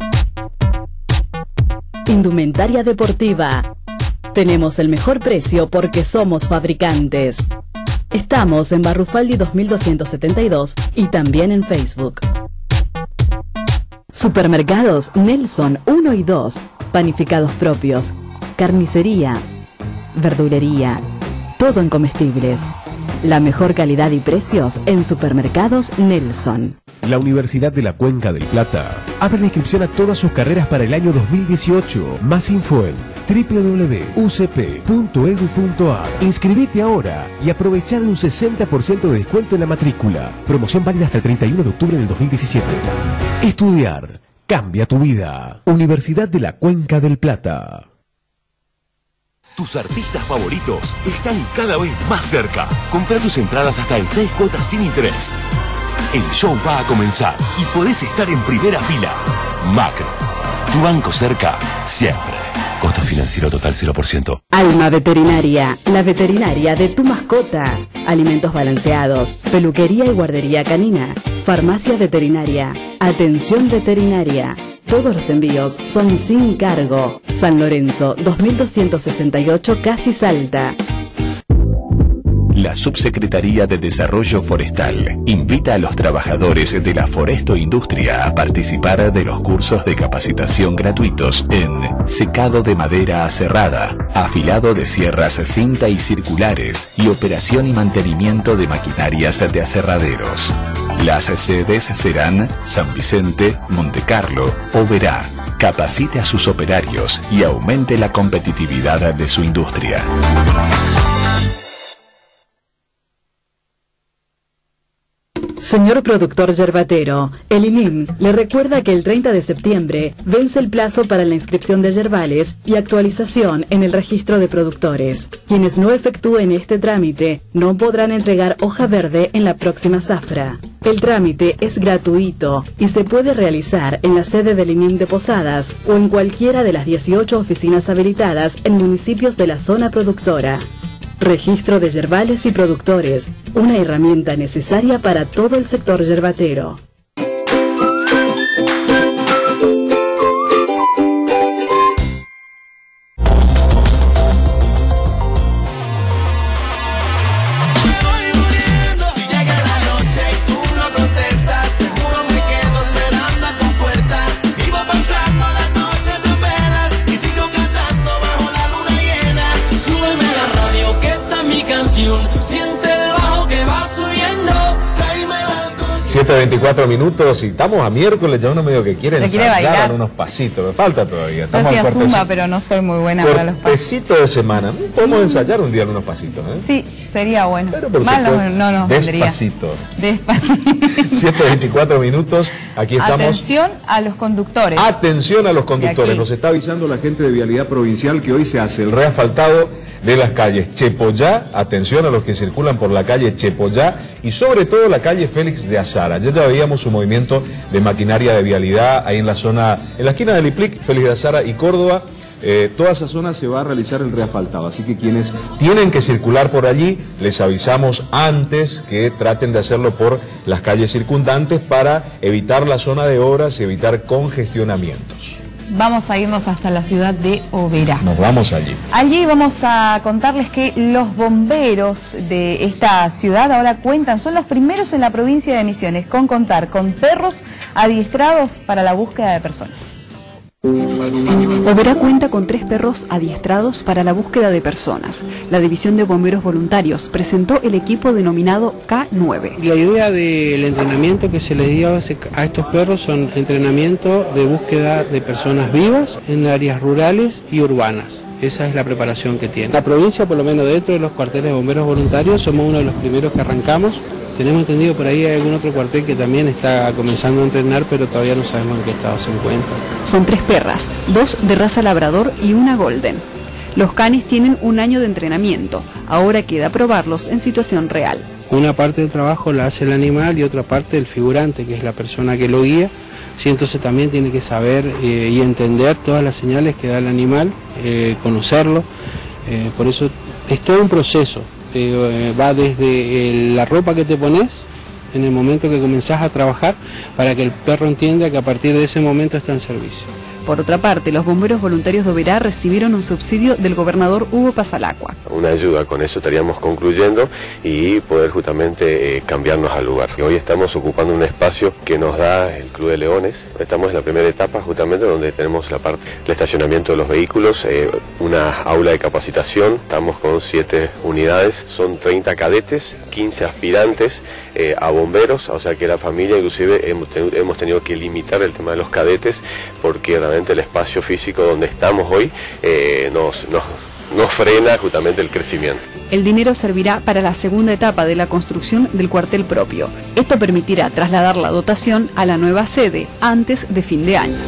indumentaria deportiva. Tenemos el mejor precio porque somos fabricantes. Estamos en Barrufaldi dos mil doscientos setenta y dos y también en Facebook. Supermercados Nelson uno y dos. Panificados propios. Carnicería. Verdulería. Todo en comestibles. La mejor calidad y precios en Supermercados Nelson. La Universidad de la Cuenca del Plata abre la inscripción a todas sus carreras para el año dos mil dieciocho. Más info en doble u doble u doble u punto u c p punto e d u punto a r. Inscribite ahora y aprovecha de un sesenta por ciento de descuento en la matrícula. Promoción válida hasta el treinta y uno de octubre del dos mil diecisiete. Estudiar cambia tu vida. Universidad de la Cuenca del Plata. Tus artistas favoritos están cada vez más cerca. Compra tus entradas hasta en seis cuotas sin interés. El show va a comenzar y podés estar en primera fila. Macro, tu banco cerca siempre. Costo financiero total cero por ciento. Alma Veterinaria, la veterinaria de tu mascota. Alimentos balanceados, peluquería y guardería canina. Farmacia veterinaria, atención veterinaria. Todos los envíos son sin cargo. San Lorenzo, dos mil doscientos sesenta y ocho, Casi Salta. La Subsecretaría de Desarrollo Forestal invita a los trabajadores de la Foresto Industria a participar de los cursos de capacitación gratuitos en secado de madera aserrada, afilado de sierras cinta y circulares y operación y mantenimiento de maquinarias de aserraderos. Las sedes serán San Vicente, Montecarlo, Oberá. Capacite a sus operarios y aumente la competitividad de su industria. Señor productor yerbatero, el I N I M le recuerda que el treinta de septiembre vence el plazo para la inscripción de yerbales y actualización en el registro de productores. Quienes no efectúen este trámite no podrán entregar hoja verde en la próxima zafra. El trámite es gratuito y se puede realizar en la sede del I N I M de Posadas o en cualquiera de las dieciocho oficinas habilitadas en municipios de la zona productora. Registro de yerbales y productores, una herramienta necesaria para todo el sector yerbatero. siete siete veinticuatro minutos y estamos a miércoles, ya uno medio que quiere Se quiere ensayar bailar. unos pasitos, me falta todavía. Yo Estamos hacía al zumba, pero no soy muy buena para los pasos. cortecito de semana. Podemos ensayar un día en unos pasitos, ¿eh? Sí, sería bueno. Pero por Mal supuesto, no, no nos vendría. despacito. Despacito. siete veinticuatro minutos, aquí estamos. Atención a los conductores. Atención a los conductores, aquí. nos está avisando la gente de Vialidad Provincial que hoy se hace el reasfaltado de las calles Chepollá, atención a los que circulan por la calle Chepollá y sobre todo la calle Félix de Azara. Ya ya veíamos un movimiento de maquinaria de vialidad ahí en la zona, en la esquina del Iplic, Félix de Azara y Córdoba. Eh, toda esa zona se va a realizar el reasfaltado, así que quienes tienen que circular por allí, les avisamos antes que traten de hacerlo por las calles circundantes para evitar la zona de obras y evitar congestionamientos. Vamos a irnos hasta la ciudad de Oberá. Nos vamos allí. Allí vamos a contarles que los bomberos de esta ciudad ahora cuentan, son los primeros en la provincia de Misiones con contar con perros adiestrados para la búsqueda de personas. Oberá cuenta con tres perros adiestrados para la búsqueda de personas. La División de Bomberos Voluntarios presentó el equipo denominado K nueve. La idea del entrenamiento que se les dio a estos perros son entrenamiento de búsqueda de personas vivas en áreas rurales y urbanas. Esa es la preparación que tiene. La provincia, por lo menos dentro de los cuarteles de bomberos voluntarios, somos uno de los primeros que arrancamos. Tenemos entendido por ahí hay algún otro cuartel que también está comenzando a entrenar, pero todavía no sabemos en qué estado se encuentra. Son tres perras, dos de raza labrador y una golden. Los canes tienen un año de entrenamiento. Ahora queda probarlos en situación real. Una parte del trabajo la hace el animal y otra parte el figurante, que es la persona que lo guía. Sí, entonces también tiene que saber eh, y entender todas las señales que da el animal, eh, conocerlo. Eh, por eso es todo un proceso. Eh, va desde eh, la ropa que te pones en el momento que comenzás a trabajar para que el perro entienda que a partir de ese momento está en servicio. Por otra parte, los bomberos voluntarios de Oberá recibieron un subsidio del gobernador Hugo Pasalacqua. Una ayuda, con eso estaríamos concluyendo y poder justamente eh, cambiarnos al lugar. Y hoy estamos ocupando un espacio que nos da el Club de Leones. Estamos en la primera etapa justamente donde tenemos la parte del estacionamiento de los vehículos, eh, una aula de capacitación, estamos con siete unidades, son treinta cadetes, quince aspirantes eh, a bomberos, o sea que la familia inclusive hemos, ten, hemos tenido que limitar el tema de los cadetes porque realmente el espacio físico donde estamos hoy eh, nos, nos, nos frena justamente el crecimiento. El dinero servirá para la segunda etapa de la construcción del cuartel propio. Esto permitirá trasladar la dotación a la nueva sede antes de fin de año.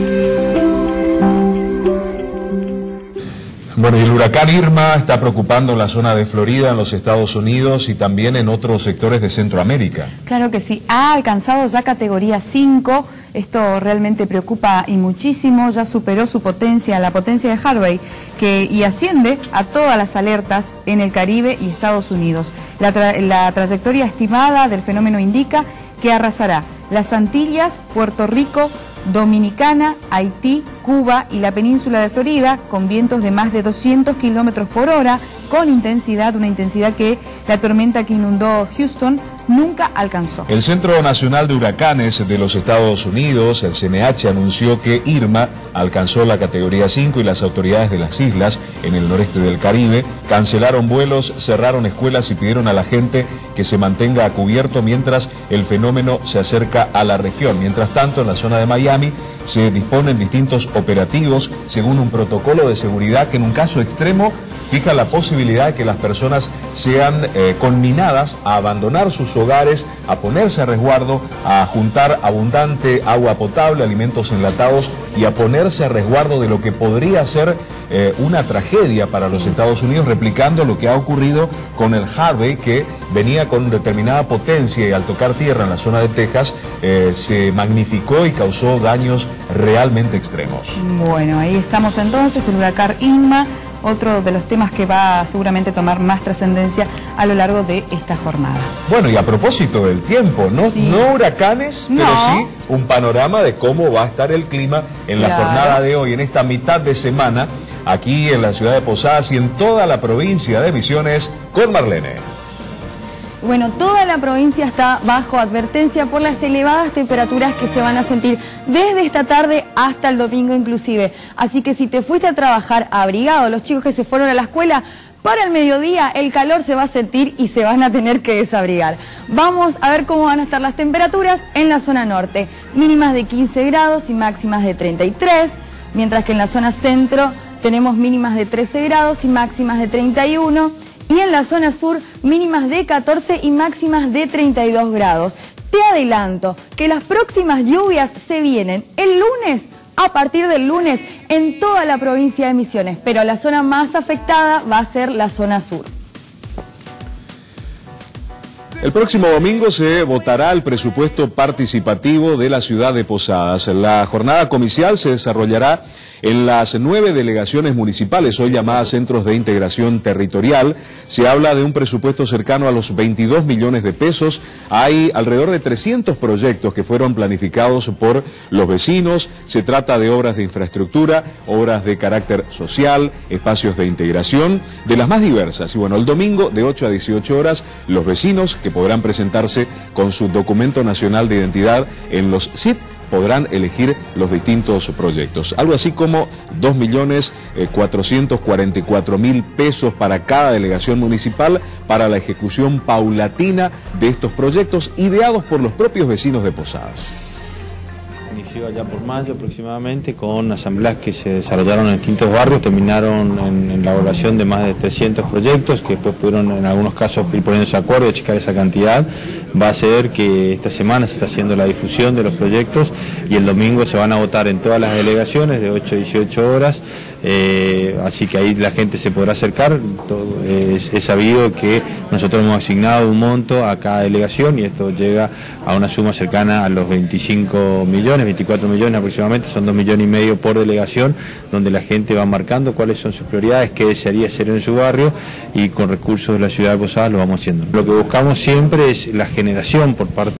Bueno, y el huracán Irma está preocupando en la zona de Florida, en los Estados Unidos y también en otros sectores de Centroamérica. Claro que sí, ha alcanzado ya categoría cinco, esto realmente preocupa y muchísimo, ya superó su potencia, la potencia de Harvey, que, y asciende a todas las alertas en el Caribe y Estados Unidos. La, tra la trayectoria estimada del fenómeno indica que arrasará las Antillas, Puerto Rico, Dominicana, Haití, Cuba y la península de Florida con vientos de más de doscientos kilómetros por hora con intensidad, una intensidad que la tormenta que inundó Houston nunca alcanzó. El Centro Nacional de Huracanes de los Estados Unidos, el C N H, anunció que Irma alcanzó la categoría cinco y las autoridades de las islas en el noreste del Caribe cancelaron vuelos, cerraron escuelas y pidieron a la gente que se mantenga a cubierto mientras el fenómeno se acerca a la región. Mientras tanto, en la zona de Miami se disponen distintos operativos según un protocolo de seguridad que en un caso extremo fija la posibilidad de que las personas sean eh, conminadas a abandonar sus hogares, a ponerse a resguardo, a juntar abundante agua potable, alimentos enlatados y a ponerse a resguardo de lo que podría ser eh, una tragedia para los Estados Unidos, replicando lo que ha ocurrido con el Harvey, que venía con determinada potencia y al tocar tierra en la zona de Texas eh, se magnificó y causó daños realmente extremos. Bueno, ahí estamos entonces, el huracán Irma, otro de los temas que va a seguramente tomar más trascendencia a lo largo de esta jornada. Bueno, y a propósito del tiempo, no, sí. no huracanes, no. pero sí un panorama de cómo va a estar el clima en la claro. jornada de hoy, en esta mitad de semana, aquí en la ciudad de Posadas y en toda la provincia de Misiones, con Marlene. Bueno, toda la provincia está bajo advertencia por las elevadas temperaturas que se van a sentir desde esta tarde hasta el domingo inclusive. Así que si te fuiste a trabajar abrigado, los chicos que se fueron a la escuela, Para el mediodía el calor se va a sentir y se van a tener que desabrigar. Vamos a ver cómo van a estar las temperaturas en la zona norte. Mínimas de quince grados y máximas de treinta y tres, mientras que en la zona centro tenemos mínimas de trece grados y máximas de treinta y uno. Y en la zona sur mínimas de catorce y máximas de treinta y dos grados. Te adelanto que las próximas lluvias se vienen el lunes, a partir del lunes, en toda la provincia de Misiones, pero la zona más afectada va a ser la zona sur. El próximo domingo se votará el presupuesto participativo de la ciudad de Posadas. La jornada comicial se desarrollará en las nueve delegaciones municipales, hoy llamadas Centros de Integración Territorial. Se habla de un presupuesto cercano a los veintidós millones de pesos. Hay alrededor de trescientos proyectos que fueron planificados por los vecinos. Se trata de obras de infraestructura, obras de carácter social, espacios de integración, de las más diversas. Y bueno, el domingo de ocho a dieciocho horas, los vecinos que podrán presentarse con su documento nacional de identidad en los S I T podrán elegir los distintos proyectos. Algo así como dos millones cuatrocientos cuarenta y cuatro mil pesos para cada delegación municipal para la ejecución paulatina de estos proyectos ideados por los propios vecinos de Posadas. Inició allá por mayo aproximadamente con asambleas que se desarrollaron en distintos barrios, terminaron en, en la evaluación de más de trescientos proyectos que después pudieron en algunos casos ir poniéndose de acuerdo y achicar esa cantidad. Va a ser que esta semana se está haciendo la difusión de los proyectos y el domingo se van a votar en todas las delegaciones de ocho a dieciocho horas, eh, así que ahí la gente se podrá acercar. Todo, eh, es, es sabido que nosotros hemos asignado un monto a cada delegación y esto llega a una suma cercana a los veinticinco millones, veinticuatro millones aproximadamente, son dos millones y medio por delegación, donde la gente va marcando cuáles son sus prioridades, qué desearía hacer en su barrio y con recursos de la ciudad de Posadas lo vamos haciendo. Lo que buscamos siempre es la generación por parte